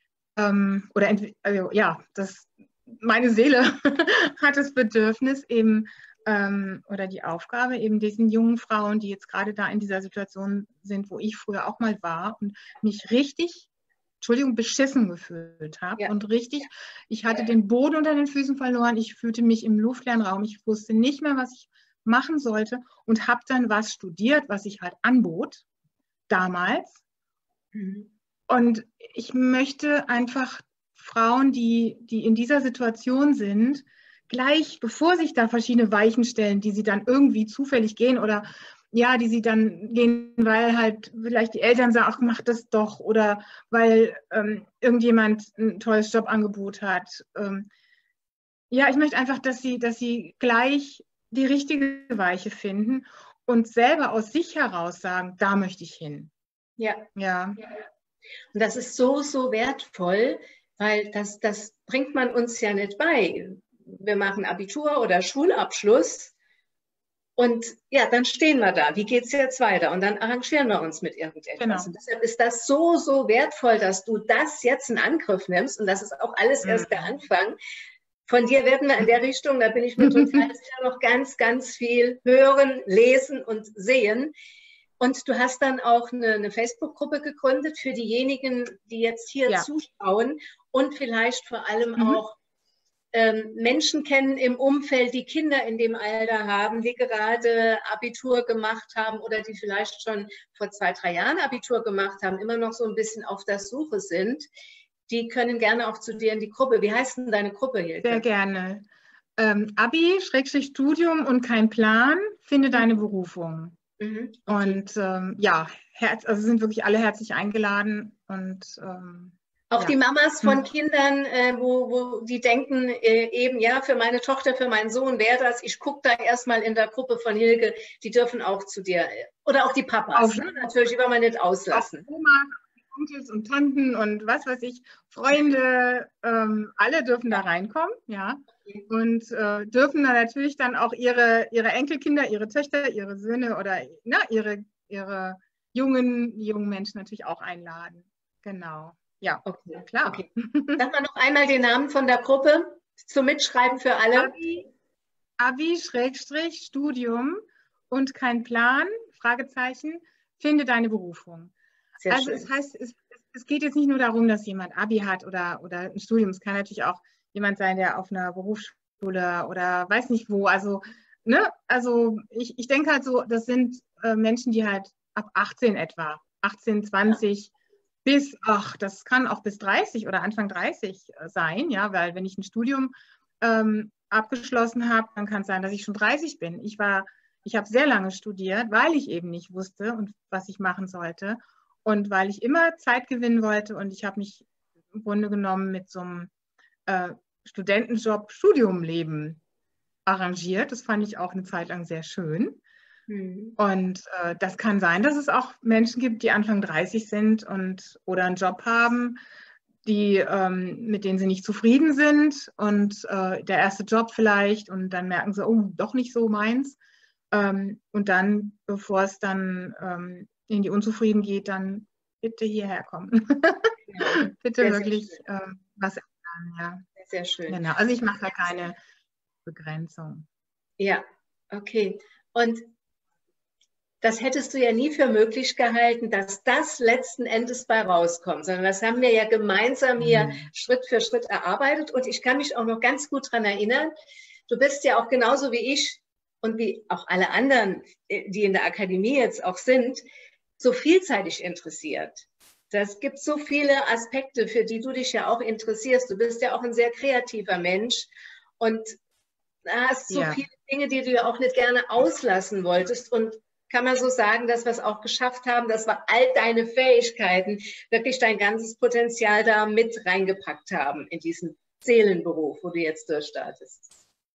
S1: ähm, oder also, ja, das, meine Seele hat das Bedürfnis eben ähm, oder die Aufgabe, eben diesen jungen Frauen, die jetzt gerade da in dieser Situation sind, wo ich früher auch mal war und mich richtig, Entschuldigung, beschissen gefühlt habe
S2: Ja.
S1: und richtig, ich hatte den Boden unter den Füßen verloren, ich fühlte mich im luftleeren Raum, ich wusste nicht mehr, was ich machen sollte und habe dann was studiert, was ich halt anbot damals.
S2: Mhm.
S1: Und ich möchte einfach Frauen, die, die in dieser Situation sind, gleich bevor sich da verschiedene Weichen stellen, die sie dann irgendwie zufällig gehen oder ja, die sie dann gehen, weil halt vielleicht die Eltern sagen, ach, mach das doch oder weil ähm, irgendjemand ein tolles Jobangebot hat. Ähm, ja, ich möchte einfach, dass sie, dass sie gleich die richtige Weiche finden und selber aus sich heraus sagen, da möchte ich hin.
S2: Ja.
S1: Ja.
S2: Und das ist so, so wertvoll, weil das, das bringt man uns ja nicht bei. Wir machen Abitur oder Schulabschluss Und ja, dann stehen wir da. Wie geht es jetzt weiter? Und dann arrangieren wir uns mit irgendetwas.
S1: Genau.
S2: Und deshalb ist das so, so wertvoll, dass du das jetzt in Angriff nimmst. Und das ist auch alles
S1: Mhm.
S2: erst der Anfang. Von dir werden wir in der Richtung, da bin ich mir total sicher, noch ganz, ganz viel hören, lesen und sehen. Und du hast dann auch eine, eine Facebook-Gruppe gegründet für diejenigen, die jetzt hier
S1: Ja.
S2: zuschauen und vielleicht vor allem
S1: Mhm.
S2: auch ähm, Menschen kennen im Umfeld, die Kinder in dem Alter haben, die gerade Abitur gemacht haben oder die vielleicht schon vor zwei, drei Jahren Abitur gemacht haben, immer noch so ein bisschen auf der Suche sind. Die können gerne auch zu dir in die Gruppe. Wie heißt denn deine Gruppe, Hilke?
S1: Sehr gerne. Ähm, Abi, Schrägstrich Studium und kein Plan, finde deine Berufung.
S2: Mhm, okay.
S1: Und ähm, ja, herz, also sind wirklich alle herzlich eingeladen. Und ähm,
S2: auch
S1: ja.
S2: die Mamas von
S1: Hm.
S2: Kindern, äh, wo, wo die denken, äh, eben, ja, für meine Tochter, für meinen Sohn wäre das, ich gucke da erstmal in der Gruppe von Hilke, die dürfen auch zu dir. Oder auch die Papas,
S1: Auf,
S2: ne? Natürlich, die wollen wir nicht auslassen.
S1: Auch Oma, Onkels und Tanten und was weiß ich, Freunde, ähm, alle dürfen da reinkommen, ja.
S2: Okay.
S1: Und äh, dürfen dann natürlich dann auch ihre, ihre Enkelkinder, ihre Töchter, ihre Söhne oder na, ihre, ihre jungen, jungen Menschen natürlich auch einladen. Genau. Ja,
S2: Okay.
S1: klar.
S2: Okay. Sag mal noch einmal den Namen von der Gruppe zum Mitschreiben für alle.
S1: Abi, Abi Schrägstrich Studium und kein Plan, Fragezeichen, finde deine Berufung.
S2: Sehr
S1: also
S2: schön.
S1: es heißt, es, es geht jetzt nicht nur darum, dass jemand Abi hat oder, oder ein Studium. Es kann natürlich auch jemand sein, der auf einer Berufsschule oder weiß nicht wo. Also, ne, also ich, ich denke halt so, das sind äh, Menschen, die halt ab achtzehn etwa, achtzehn, zwanzig ja. bis, ach, das kann auch bis dreißig oder Anfang dreißig sein, ja, weil wenn ich ein Studium ähm, abgeschlossen habe, dann kann es sein, dass ich schon dreißig bin. Ich war, ich habe sehr lange studiert, weil ich eben nicht wusste, und was ich machen sollte. Und weil ich immer Zeit gewinnen wollte und ich habe mich im Grunde genommen mit so einem äh, Studentenjob, Studiumleben arrangiert. Das fand ich auch eine Zeit lang sehr schön. Mhm. Und äh, das kann sein, dass es auch Menschen gibt, die Anfang dreißig sind und oder einen Job haben, die, ähm, mit denen sie nicht zufrieden sind und äh, der erste Job vielleicht und dann merken sie, oh, doch nicht so meins. Ähm, und dann, bevor es dann ähm, in die Unzufrieden geht, dann bitte hierher kommen. Ja, bitte sehr, wirklich sehr ähm, was ändern. Ja.
S2: Sehr schön.
S1: Genau. Also ich mache da keine Begrenzung.
S2: Ja, okay. Und das hättest du ja nie für möglich gehalten, dass das letzten Endes bei rauskommt, sondern das haben wir ja gemeinsam hier mhm. Schritt für Schritt erarbeitet. Und ich kann mich auch noch ganz gut daran erinnern, du bist ja auch genauso wie ich und wie auch alle anderen, die in der Akademie jetzt auch sind, so vielseitig interessiert. Das gibt so viele Aspekte, für die du dich ja auch interessierst. Du bist ja auch ein sehr kreativer Mensch und hast so ja. viele Dinge, die du ja auch nicht gerne auslassen wolltest. Und kann man so sagen, dass wir es auch geschafft haben, dass wir all deine Fähigkeiten, wirklich dein ganzes Potenzial da mit reingepackt haben in diesen Seelenberuf, wo du jetzt durchstartest.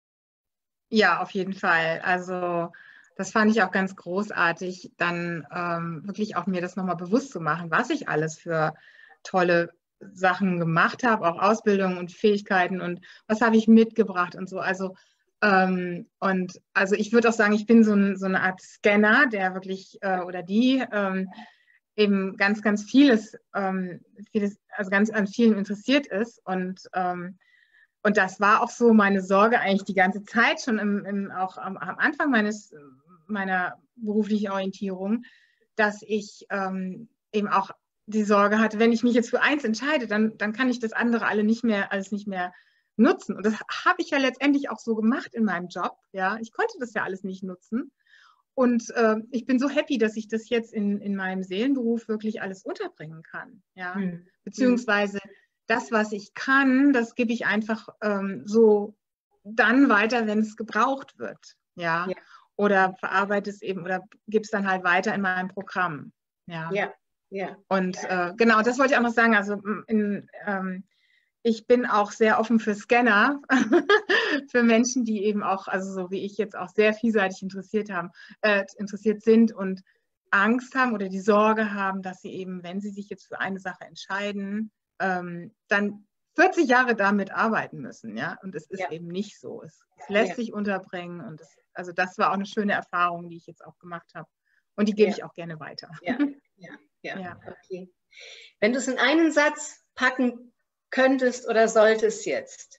S1: Ja, auf jeden Fall. Also das fand ich auch ganz großartig, dann ähm, wirklich auch mir das nochmal bewusst zu machen, was ich alles für tolle Sachen gemacht habe, auch Ausbildung und Fähigkeiten und was habe ich mitgebracht und so. Also ähm, und also ich würde auch sagen, ich bin so, ein, so eine Art Scanner, der wirklich äh, oder die ähm, eben ganz, ganz vieles, ähm, vieles, also ganz an vielen interessiert ist und ähm, Und das war auch so meine Sorge eigentlich die ganze Zeit, schon im, im, auch am, am Anfang meines, meiner beruflichen Orientierung, dass ich ähm, eben auch die Sorge hatte, wenn ich mich jetzt für eins entscheide, dann, dann kann ich das andere alle nicht mehr, alles nicht mehr nutzen. Und das habe ich ja letztendlich auch so gemacht in meinem Job. Ja, ich konnte das ja alles nicht nutzen. Und äh, ich bin so happy, dass ich das jetzt in, in meinem Seelenberuf wirklich alles unterbringen kann. Ja, hm. Beziehungsweise das, was ich kann, das gebe ich einfach ähm, so dann weiter, wenn es gebraucht wird. Ja? Ja. Oder verarbeite es eben oder gebe es dann halt weiter in meinem Programm. Ja.
S2: Ja. Ja.
S1: Und äh, genau, das wollte ich auch noch sagen. Also in, ähm, ich bin auch sehr offen für Scanner, für Menschen, die eben auch, also so wie ich jetzt auch sehr vielseitig interessiert haben, äh, interessiert sind und Angst haben oder die Sorge haben, dass sie eben, wenn sie sich jetzt für eine Sache entscheiden, ähm, dann vierzig Jahre damit arbeiten müssen, ja. Und es ist ja. eben nicht so. Es, es lässt ja. sich unterbringen und es also das war auch eine schöne Erfahrung, die ich jetzt auch gemacht habe. Und die gebe
S2: Ja.
S1: ich auch gerne weiter.
S2: Ja, ja, ja,
S1: Ja.
S2: okay. Wenn du es in einen Satz packen könntest oder solltest jetzt,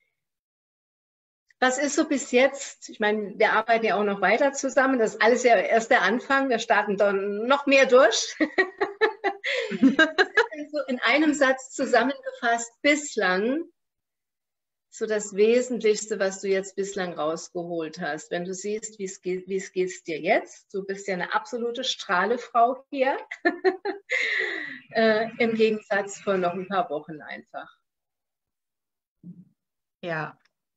S2: was ist so bis jetzt, ich meine, wir arbeiten ja auch noch weiter zusammen, das ist alles ja erst der Anfang, wir starten dann noch mehr durch. So in einem Satz zusammengefasst, bislang so das Wesentlichste, was du jetzt bislang rausgeholt hast. Wenn du siehst, wie es geht, wie es geht dir jetzt, du bist ja eine absolute Strahlefrau hier, äh, im Gegensatz von noch ein paar Wochen einfach.
S1: Ja.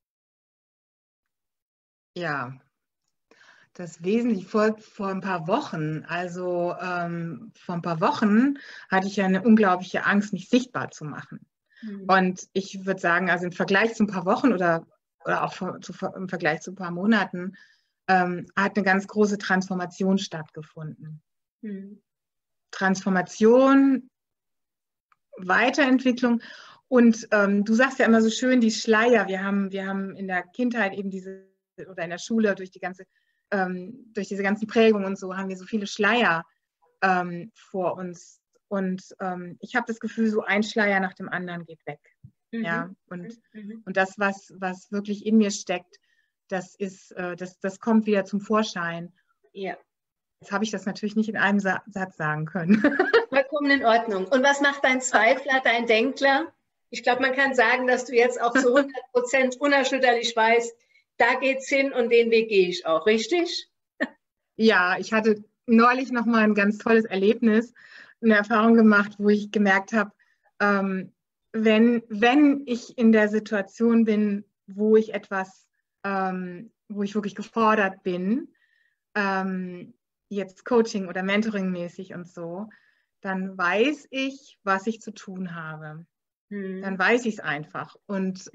S1: Ja. Das Wesentliche vor, vor ein paar Wochen, also ähm, vor ein paar Wochen hatte ich ja eine unglaubliche Angst, mich sichtbar zu machen. Mhm. Und ich würde sagen, also im Vergleich zu ein paar Wochen oder, oder auch vor, zu, im Vergleich zu ein paar Monaten, ähm, hat eine ganz große Transformation stattgefunden. Mhm. Transformation, Weiterentwicklung. Und ähm, du sagst ja immer so schön, die Schleier, wir haben, wir haben in der Kindheit eben diese, oder in der Schule durch die ganze Ähm, durch diese ganzen Prägungen und so haben wir so viele Schleier ähm, vor uns. Und ähm, ich habe das Gefühl, so ein Schleier nach dem anderen geht weg. Mhm. Ja? Und, mhm. und das, was, was wirklich in mir steckt, das, ist, äh, das, das kommt wieder zum Vorschein.
S2: Ja.
S1: Jetzt habe ich das natürlich nicht in einem Sa- Satz sagen können.
S2: Vollkommen in Ordnung. Und was macht dein Zweifler, dein Denkler? Ich glaube, man kann sagen, dass du jetzt auch zu hundert Prozent unerschütterlich weißt, da geht's hin und den Weg gehe ich auch, richtig?
S1: Ja, ich hatte neulich noch mal ein ganz tolles Erlebnis, eine Erfahrung gemacht, wo ich gemerkt habe, ähm, wenn, wenn ich in der Situation bin, wo ich etwas, ähm, wo ich wirklich gefordert bin, ähm, jetzt Coaching- oder Mentoring-mäßig und so, dann weiß ich, was ich zu tun habe. Hm. Dann weiß ich es einfach. Und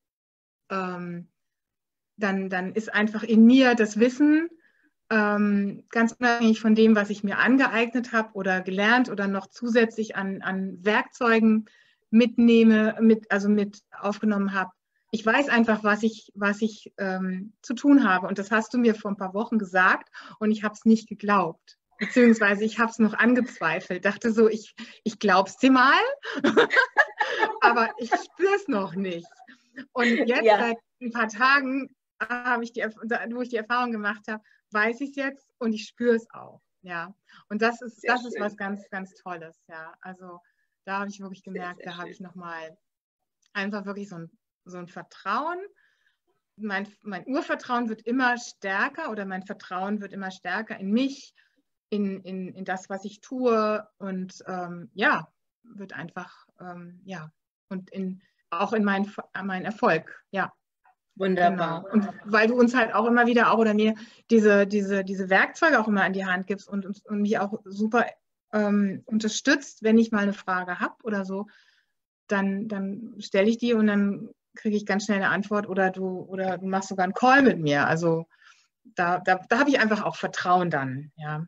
S1: ähm, Dann, dann ist einfach in mir das Wissen, ähm, ganz unabhängig von dem, was ich mir angeeignet habe oder gelernt oder noch zusätzlich an, an Werkzeugen mitnehme, mit, also mit aufgenommen habe. Ich weiß einfach, was ich, was ich ähm, zu tun habe. Und das hast du mir vor ein paar Wochen gesagt und ich habe es nicht geglaubt. Beziehungsweise ich habe es noch angezweifelt. Dachte so, ich, ich glaube es dir mal, aber ich spüre es noch nicht. Und jetzt ja. seit ein paar Tagen habe ich die, wo ich die Erfahrung gemacht habe, weiß ich es jetzt und ich spüre es auch. Ja. Und das ist, sehr das schön. Ist was ganz, ganz Tolles. Ja. Also da habe ich wirklich gemerkt, sehr, sehr da habe ich nochmal einfach wirklich so ein, so ein Vertrauen. Mein, mein Urvertrauen wird immer stärker oder mein Vertrauen wird immer stärker in mich, in, in, in das, was ich tue und ähm, ja, wird einfach, ähm, ja, und in, auch in meinen mein Erfolg, ja.
S2: Wunderbar.
S1: Genau. Und weil du uns halt auch immer wieder, auch oder mir, diese, diese, diese Werkzeuge auch immer an die Hand gibst und, und, und mich auch super ähm, unterstützt, wenn ich mal eine Frage habe oder so, dann, dann stelle ich die und dann kriege ich ganz schnell eine Antwort oder du, oder du machst sogar einen Call mit mir. Also da, da, da habe ich einfach auch Vertrauen dann, ja.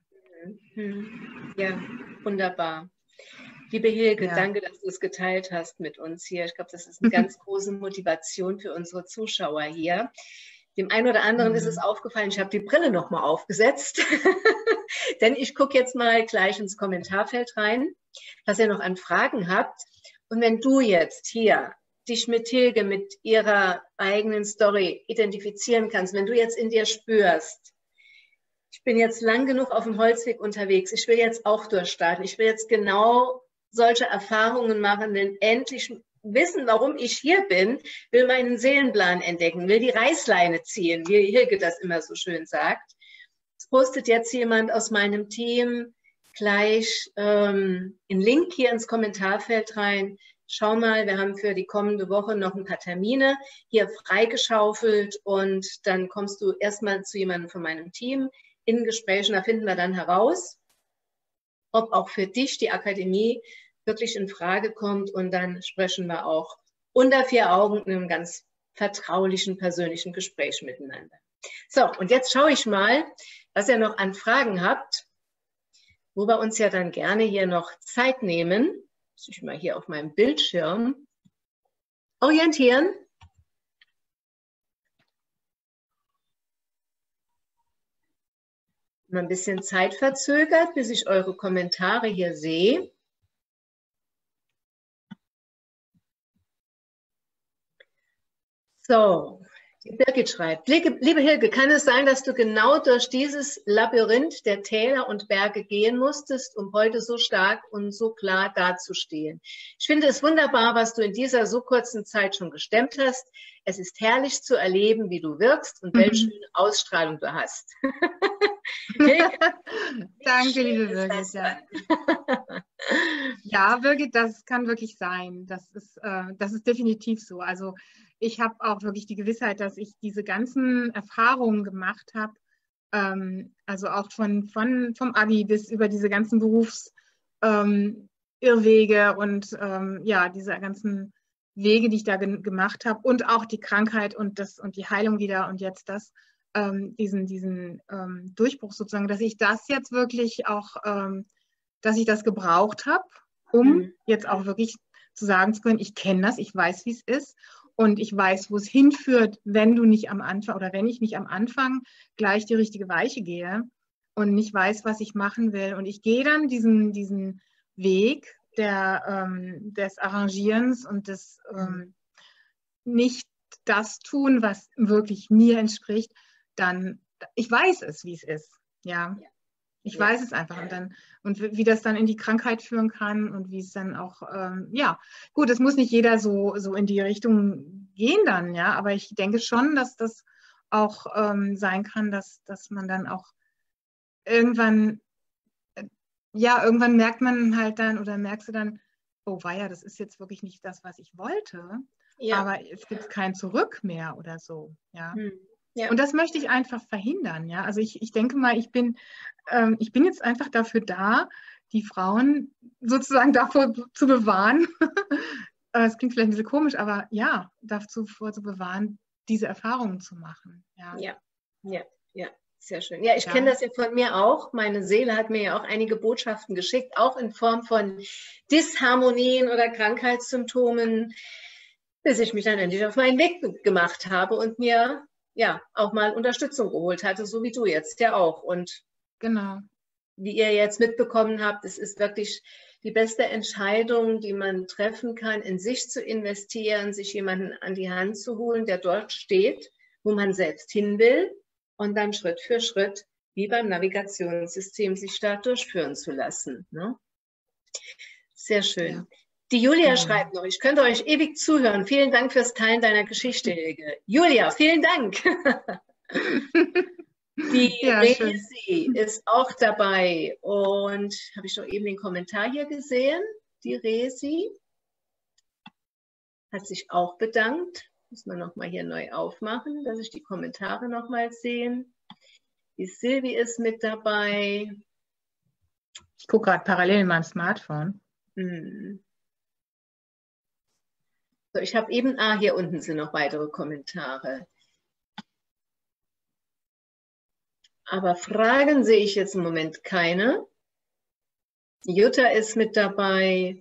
S2: Ja, wunderbar. Liebe Hilke,
S1: Ja.
S2: danke, dass du es geteilt hast mit uns hier. Ich glaube, das ist eine ganz große Motivation für unsere Zuschauer hier. Dem einen oder anderen mhm. ist es aufgefallen, ich habe die Brille nochmal aufgesetzt, denn ich gucke jetzt mal gleich ins Kommentarfeld rein, was ihr noch an Fragen habt. Und wenn du jetzt hier dich mit Hilke, mit ihrer eigenen Story identifizieren kannst, wenn du jetzt in dir spürst, ich bin jetzt lang genug auf dem Holzweg unterwegs, ich will jetzt auch durchstarten, ich will jetzt genau solche Erfahrungen machen, denn endlich wissen, warum ich hier bin, will meinen Seelenplan entdecken, will die Reißleine ziehen, wie Hilke das immer so schön sagt. Es postet jetzt jemand aus meinem Team gleich ähm, einen Link hier ins Kommentarfeld rein. Schau mal, wir haben für die kommende Woche noch ein paar Termine hier freigeschaufelt und dann kommst du erstmal zu jemandem von meinem Team in Gesprächen, da finden wir dann heraus, ob auch für dich die Akademie wirklich in Frage kommt und dann sprechen wir auch unter vier Augen in einem ganz vertraulichen, persönlichen Gespräch miteinander. So, und jetzt schaue ich mal, was ihr noch an Fragen habt, wo wir uns ja dann gerne hier noch Zeit nehmen. Muss ich mal hier auf meinem Bildschirm orientieren. Mal ein bisschen Zeit verzögert, bis ich eure Kommentare hier sehe. So, die Birgit schreibt, liebe Hilke, kann es sein, dass du genau durch dieses Labyrinth der Täler und Berge gehen musstest, um heute so stark und so klar dazustehen? Ich finde es wunderbar, was du in dieser so kurzen Zeit schon gestemmt hast. Es ist herrlich zu erleben, wie du wirkst und welche mhm. Ausstrahlung du hast.
S1: Hilke, danke, liebe Birgit. Ja. Ja, Birgit, das kann wirklich sein. Das ist, äh, das ist definitiv so. Also ich habe auch wirklich die Gewissheit, dass ich diese ganzen Erfahrungen gemacht habe, ähm, also auch von, von, vom Abi bis über diese ganzen Berufsirrwege ähm, und ähm, ja, diese ganzen Wege, die ich da ge gemacht habe und auch die Krankheit und, das, und die Heilung wieder und jetzt das, ähm, diesen, diesen ähm, Durchbruch sozusagen, dass ich das jetzt wirklich auch, ähm, dass ich das gebraucht habe, um mhm. jetzt auch wirklich zu sagen zu können, ich kenne das, ich weiß, wie es ist. Und ich weiß, wo es hinführt, wenn du nicht am Anfang oder wenn ich nicht am Anfang gleich die richtige Weiche gehe und nicht weiß, was ich machen will. Und ich gehe dann diesen, diesen Weg der, ähm, des Arrangierens und des ähm, nicht das tun, was wirklich mir entspricht, dann, ich weiß es, wie es ist. Ja. Ich weiß es einfach und dann und wie das dann in die Krankheit führen kann und wie es dann auch, ähm, ja, gut, es muss nicht jeder so, so in die Richtung gehen dann, ja, aber ich denke schon, dass das auch ähm, sein kann, dass, dass man dann auch irgendwann, äh, ja, irgendwann merkt man halt dann oder merkst du dann, oh weia, das ist jetzt wirklich nicht das, was ich wollte, ja. aber es gibt kein Zurück mehr oder so, ja. Hm. Ja. Und das möchte ich einfach verhindern, ja. Also ich, ich denke mal, ich bin, ähm, ich bin jetzt einfach dafür da, die Frauen sozusagen davor zu bewahren. Das klingt vielleicht ein bisschen komisch, aber ja, davor zu bewahren, diese Erfahrungen zu machen. Ja,
S2: ja, ja, ja. Sehr schön. Ja, ich ja. kenne das ja von mir auch. Meine Seele hat mir ja auch einige Botschaften geschickt, auch in Form von Disharmonien oder Krankheitssymptomen, bis ich mich dann endlich auf meinen Weg gemacht habe und mir ja auch mal Unterstützung geholt hatte, so wie du jetzt ja auch. Und
S1: genau.
S2: Wie ihr jetzt mitbekommen habt, es ist wirklich die beste Entscheidung, die man treffen kann, in sich zu investieren, sich jemanden an die Hand zu holen, der dort steht, wo man selbst hin will und dann Schritt für Schritt, wie beim Navigationssystem, sich da durchführen zu lassen. Ne? Sehr schön. Ja. Die Julia ja. schreibt noch, ich könnte euch ewig zuhören. Vielen Dank fürs Teilen deiner Geschichte, Helge. Julia, vielen Dank. Die ja, Resi ist auch dabei und habe ich doch eben den Kommentar hier gesehen. Die Resi hat sich auch bedankt. Muss man nochmal hier neu aufmachen, dass ich die Kommentare nochmal sehen. Die Silvi ist mit dabei.
S1: Ich gucke gerade parallel in meinem Smartphone.
S2: Hm. So, ich habe eben, ah, hier unten sind noch weitere Kommentare. Aber Fragen sehe ich jetzt im Moment keine. Jutta ist mit dabei.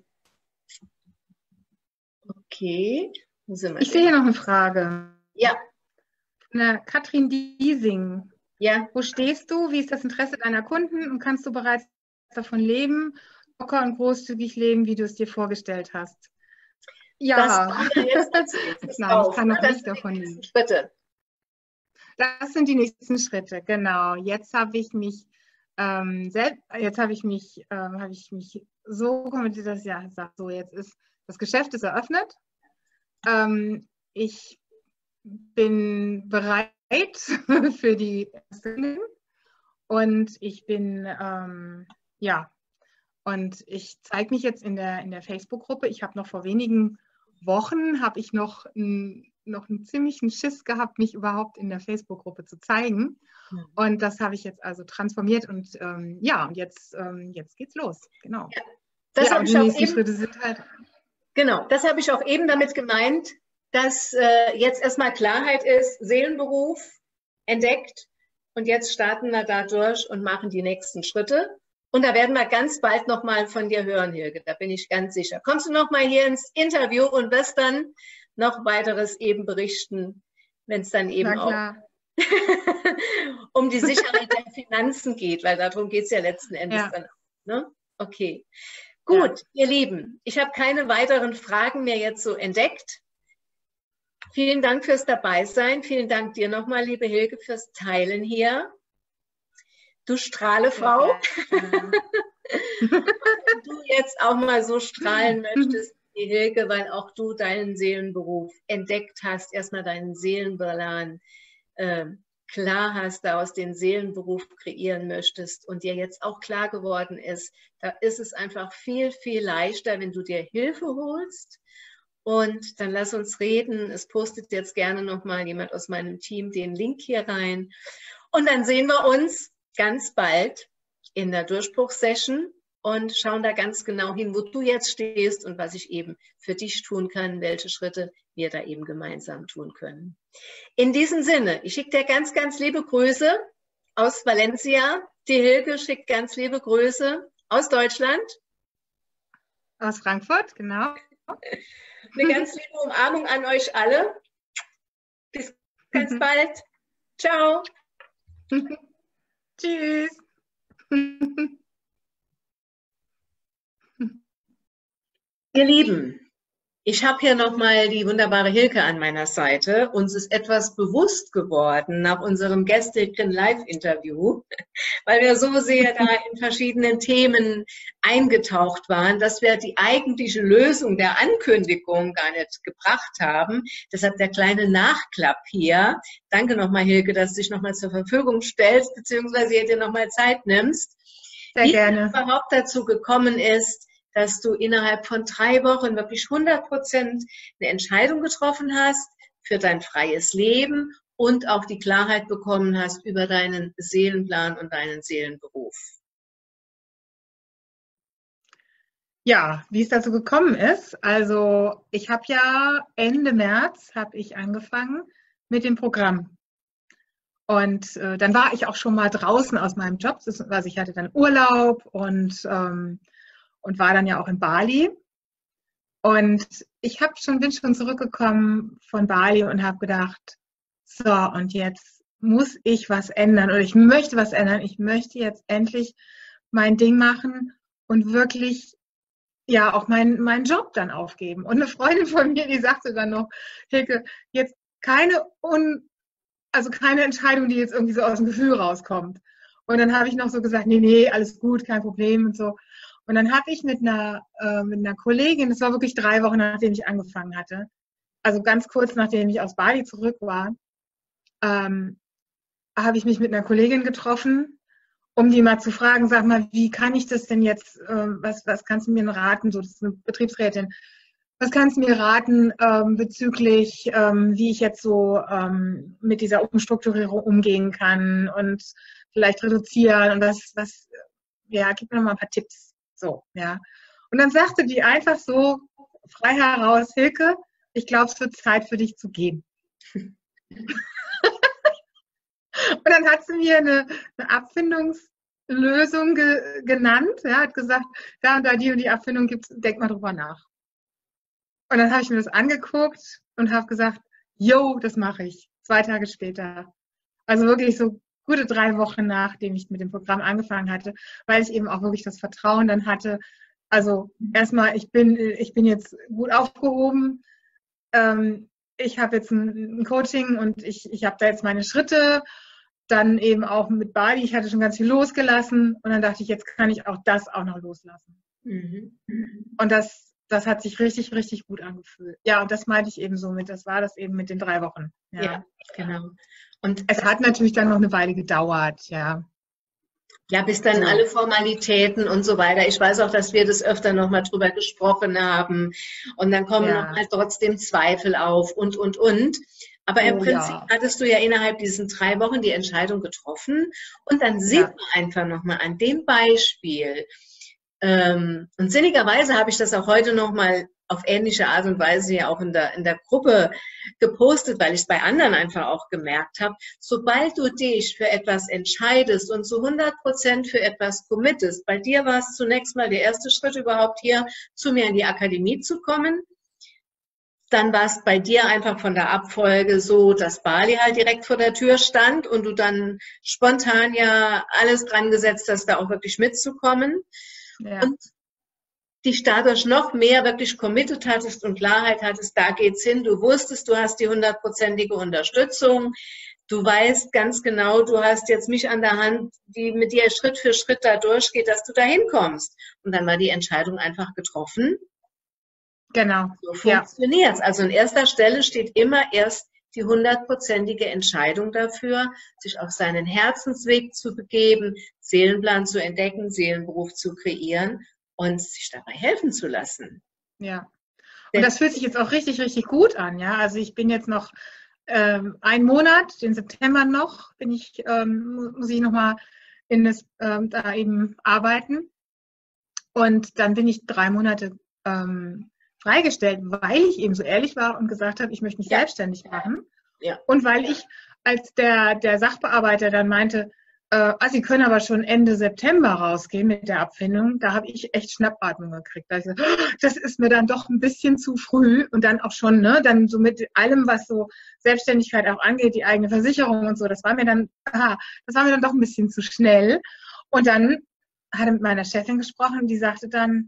S2: Okay. Wo sind wir
S1: ich sehe hier noch eine Frage.
S2: Ja.
S1: Von der Katrin Diesing.
S2: Ja.
S1: Wo stehst du? Wie ist das Interesse deiner Kunden? Und kannst du bereits davon leben, locker und großzügig leben, wie du es dir vorgestellt hast? Ja. Das wir jetzt als Nein, auf. ich kann noch das nicht davon leben.
S2: Bitte.
S1: Das sind die nächsten Schritte, genau. Jetzt habe ich mich ähm, selbst, jetzt habe ich mich, ähm, habe ich mich so kommentiert, dass ich ja sage, so jetzt ist das Geschäft ist eröffnet. Ähm, ich bin bereit für die Eröffnung und ich bin ähm, ja und ich zeige mich jetzt in der in der Facebook-Gruppe. Ich habe noch vor wenigen Wochen habe ich noch ein noch einen ziemlichen Schiss gehabt, mich überhaupt in der Facebook-Gruppe zu zeigen. Mhm. Und das habe ich jetzt also transformiert und ähm, ja, und jetzt, ähm, jetzt geht's los. Genau.
S2: Ja, das
S1: ja,
S2: habe
S1: die
S2: ich
S1: nächsten
S2: auch eben,
S1: Schritte sind halt.
S2: Genau, das habe ich auch eben damit gemeint, dass äh, jetzt erstmal Klarheit ist, Seelenberuf entdeckt und jetzt starten wir da durch und machen die nächsten Schritte. Und da werden wir ganz bald nochmal von dir hören, Hilge, da bin ich ganz sicher. Kommst du nochmal hier ins Interview und wirst dann noch weiteres eben berichten, wenn es dann eben auch um die Sicherheit der Finanzen geht, weil darum geht es ja letzten Endes
S1: Ja.
S2: dann. Ne? Okay, gut, ja. Ihr Lieben, ich habe keine weiteren Fragen mehr jetzt so entdeckt. Vielen Dank fürs Dabeisein. Vielen Dank dir nochmal, liebe Hilke, fürs Teilen hier. Du Strahlefrau. Ja. Wenn du jetzt auch mal so strahlen möchtest, die Hilke, weil auch du deinen Seelenberuf entdeckt hast, erstmal deinen Seelenplan äh, klar hast, daraus den Seelenberuf kreieren möchtest und dir jetzt auch klar geworden ist, da ist es einfach viel, viel leichter, wenn du dir Hilfe holst. Und dann lass uns reden. Es postet jetzt gerne nochmal jemand aus meinem Team den Link hier rein. Und dann sehen wir uns ganz bald in der Durchbruchssession und schauen da ganz genau hin, wo du jetzt stehst und was ich eben für dich tun kann, welche Schritte wir da eben gemeinsam tun können. In diesem Sinne, ich schicke dir ganz, ganz liebe Grüße aus Valencia. Die Hilke schickt ganz liebe Grüße aus Deutschland.
S1: Aus Frankfurt, genau.
S2: Eine ganz liebe Umarmung an euch alle. Bis ganz bald. Ciao.
S1: Tschüss.
S2: Ihr Lieben, ich habe hier nochmal die wunderbare Hilke an meiner Seite. Uns ist etwas bewusst geworden nach unserem gestrigen Live-Interview, weil wir so sehr da in verschiedenen Themen eingetaucht waren, dass wir die eigentliche Lösung der Ankündigung gar nicht gebracht haben. Deshalb der kleine Nachklapp hier. Danke nochmal, Hilke, dass du dich nochmal zur Verfügung stellst, beziehungsweise dir nochmal Zeit nimmst.
S1: Sehr
S2: Wie
S1: gerne.
S2: es überhaupt dazu gekommen ist, dass du innerhalb von drei Wochen wirklich hundert Prozent eine Entscheidung getroffen hast für dein freies Leben und auch die Klarheit bekommen hast über deinen Seelenplan und deinen Seelenberuf.
S1: Ja, wie es dazu gekommen ist. Also ich habe ja Ende März habe ich angefangen mit dem Programm. Und äh, dann war ich auch schon mal draußen aus meinem Job. Das, also ich hatte dann Urlaub und ähm, und war dann ja auch in Bali. Und ich hab schon, bin schon zurückgekommen von Bali und habe gedacht, so, und jetzt muss ich was ändern oder ich möchte was ändern. Ich möchte jetzt endlich mein Ding machen und wirklich ja auch meinen meinen Job dann aufgeben. Und eine Freundin von mir, die sagte dann noch, Hilke, jetzt keine, un, also keine Entscheidung, die jetzt irgendwie so aus dem Gefühl rauskommt. Und dann habe ich noch so gesagt, nee, nee, alles gut, kein Problem und so. Und dann habe ich mit einer, äh, mit einer Kollegin, das war wirklich drei Wochen, nachdem ich angefangen hatte, also ganz kurz nachdem ich aus Bali zurück war, ähm, habe ich mich mit einer Kollegin getroffen, um die mal zu fragen, sag mal, wie kann ich das denn jetzt, äh, was, was kannst du mir raten, so, das ist eine Betriebsrätin, was kannst du mir raten ähm, bezüglich, ähm, wie ich jetzt so ähm, mit dieser Umstrukturierung umgehen kann und vielleicht reduzieren und was, was, ja, gib mir noch mal ein paar Tipps. So, ja. Und dann sagte die einfach so frei heraus, Hilke, ich glaube, es wird Zeit für dich zu gehen. Und dann hat sie mir eine, eine Abfindungslösung ge, genannt, ja, hat gesagt, da und da die und die Abfindung gibt es, denk mal drüber nach. Und dann habe ich mir das angeguckt und habe gesagt, yo, das mache ich. Zwei Tage später. Also wirklich so gute drei Wochen nachdem ich mit dem Programm angefangen hatte, weil ich eben auch wirklich das Vertrauen dann hatte. Also erstmal, ich bin, ich bin jetzt gut aufgehoben. Ähm, ich habe jetzt ein, ein Coaching und ich, ich habe da jetzt meine Schritte. Dann eben auch mit Bali. Ich hatte schon ganz viel losgelassen und dann dachte ich, jetzt kann ich auch das auch noch loslassen. Mhm. Und das, das hat sich richtig, richtig gut angefühlt. Ja, und das meinte ich eben so mit, das war das eben mit den drei Wochen. Ja,
S2: ja, genau.
S1: Und es hat natürlich dann noch eine Weile gedauert, ja.
S2: Ja, bis dann so alle Formalitäten und so weiter. Ich weiß auch, dass wir das öfter nochmal drüber gesprochen haben. Und dann kommen ja nochmal trotzdem Zweifel auf und, und, und. Aber oh, im Prinzip ja. hattest du ja innerhalb diesen drei Wochen die Entscheidung getroffen. Und dann sieht ja. man einfach nochmal an dem Beispiel. Ähm, und sinnigerweise habe ich das auch heute nochmal auf ähnliche Art und Weise ja auch in der, in der Gruppe gepostet, weil ich es bei anderen einfach auch gemerkt habe. Sobald du dich für etwas entscheidest und zu hundert Prozent für etwas committest, bei dir war es zunächst mal der erste Schritt überhaupt hier zu mir in die Akademie zu kommen. Dann war es bei dir einfach von der Abfolge so, dass Bali halt direkt vor der Tür stand und du dann spontan ja alles dran gesetzt hast, da auch wirklich mitzukommen.
S1: Ja.
S2: Und dich dadurch noch mehr wirklich committed hattest und Klarheit hattest, da geht's hin. Du wusstest, du hast die hundertprozentige Unterstützung. Du weißt ganz genau, du hast jetzt mich an der Hand, die mit dir Schritt für Schritt da durchgeht, dass du da hinkommst. Und dann war die Entscheidung einfach getroffen.
S1: Genau.
S2: So funktioniert's. Ja. Also an erster Stelle steht immer erst die hundertprozentige Entscheidung dafür, sich auf seinen Herzensweg zu begeben, Seelenplan zu entdecken, Seelenberuf zu kreieren und sich dabei helfen zu lassen.
S1: Ja. Und das fühlt sich jetzt auch richtig, richtig gut an. Ja, also ich bin jetzt noch ähm, einen Monat, den September noch, bin ich, ähm, muss ich nochmal in das, ähm, da eben arbeiten. Und dann bin ich drei Monate ähm, freigestellt, weil ich eben so ehrlich war und gesagt habe, ich möchte mich ja. selbstständig machen.
S2: Ja.
S1: Und weil ich, als der, der Sachbearbeiter dann meinte, äh, ah, Sie können aber schon Ende September rausgehen mit der Abfindung, da habe ich echt Schnappatmung gekriegt. Da ich gesagt, oh, das ist mir dann doch ein bisschen zu früh und dann auch schon, ne, dann so mit allem, was so Selbstständigkeit auch angeht, die eigene Versicherung und so, das war mir dann, aha, das war mir dann doch ein bisschen zu schnell. Und dann hat er mit meiner Chefin gesprochen und die sagte dann,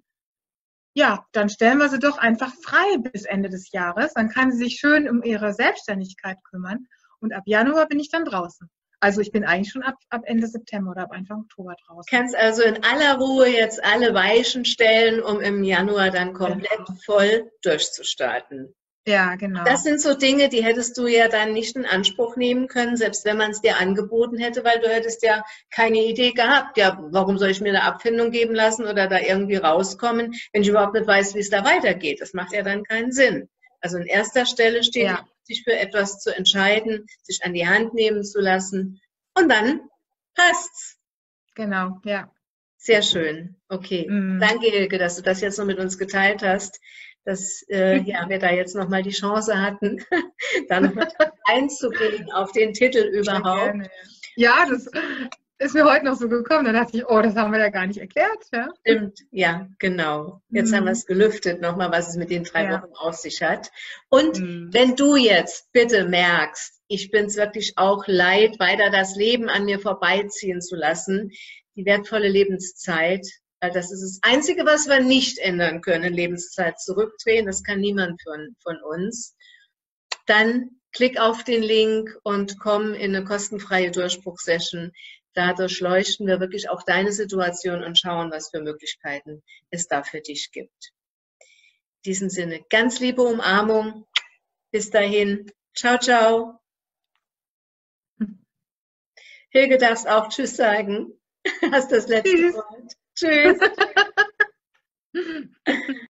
S1: ja, dann stellen wir sie doch einfach frei bis Ende des Jahres. Dann kann sie sich schön um ihre Selbstständigkeit kümmern. Und ab Januar bin ich dann draußen. Also ich bin eigentlich schon ab, ab Ende September oder ab Anfang Oktober draußen.
S2: Kannst also in aller Ruhe jetzt alle Weichen stellen, um im Januar dann komplett genau. voll durchzustarten.
S1: Ja, genau.
S2: Das sind so Dinge, die hättest du ja dann nicht in Anspruch nehmen können, selbst wenn man es dir angeboten hätte, weil du hättest ja keine Idee gehabt. Ja, warum soll ich mir eine Abfindung geben lassen oder da irgendwie rauskommen, wenn ich überhaupt nicht weiß, wie es da weitergeht? Das macht ja dann keinen Sinn. Also an erster Stelle steht, ja. sich für etwas zu entscheiden, sich an die Hand nehmen zu lassen und dann passt's.
S1: Genau, ja.
S2: Sehr schön. Okay. Mhm. Danke, Hilke, dass du das jetzt noch mit uns geteilt hast. Dass äh, ja, wir da jetzt nochmal die Chance hatten, da nochmal einzugehen auf den Titel überhaupt.
S1: Ja, das ist mir heute noch so gekommen. Da dachte ich, oh, das haben wir ja gar nicht erklärt. Ja?
S2: Stimmt, ja, genau. Jetzt mhm. haben wir es gelüftet nochmal, was es mit den drei ja. Wochen auf sich hat. Und mhm. wenn du jetzt bitte merkst, ich bin es wirklich auch leid, weiter das Leben an mir vorbeiziehen zu lassen, die wertvolle Lebenszeit, das ist das Einzige, was wir nicht ändern können, Lebenszeit zurückdrehen. Das kann niemand von, von uns. Dann klick auf den Link und komm in eine kostenfreie Durchbruchsession. Da durchleuchten wir wirklich auch deine Situation und schauen, was für Möglichkeiten es da für dich gibt. In diesem Sinne, ganz liebe Umarmung. Bis dahin. Ciao, ciao. Hilke, darfst auch Tschüss sagen. Hast das letzte Wort. Tschüss.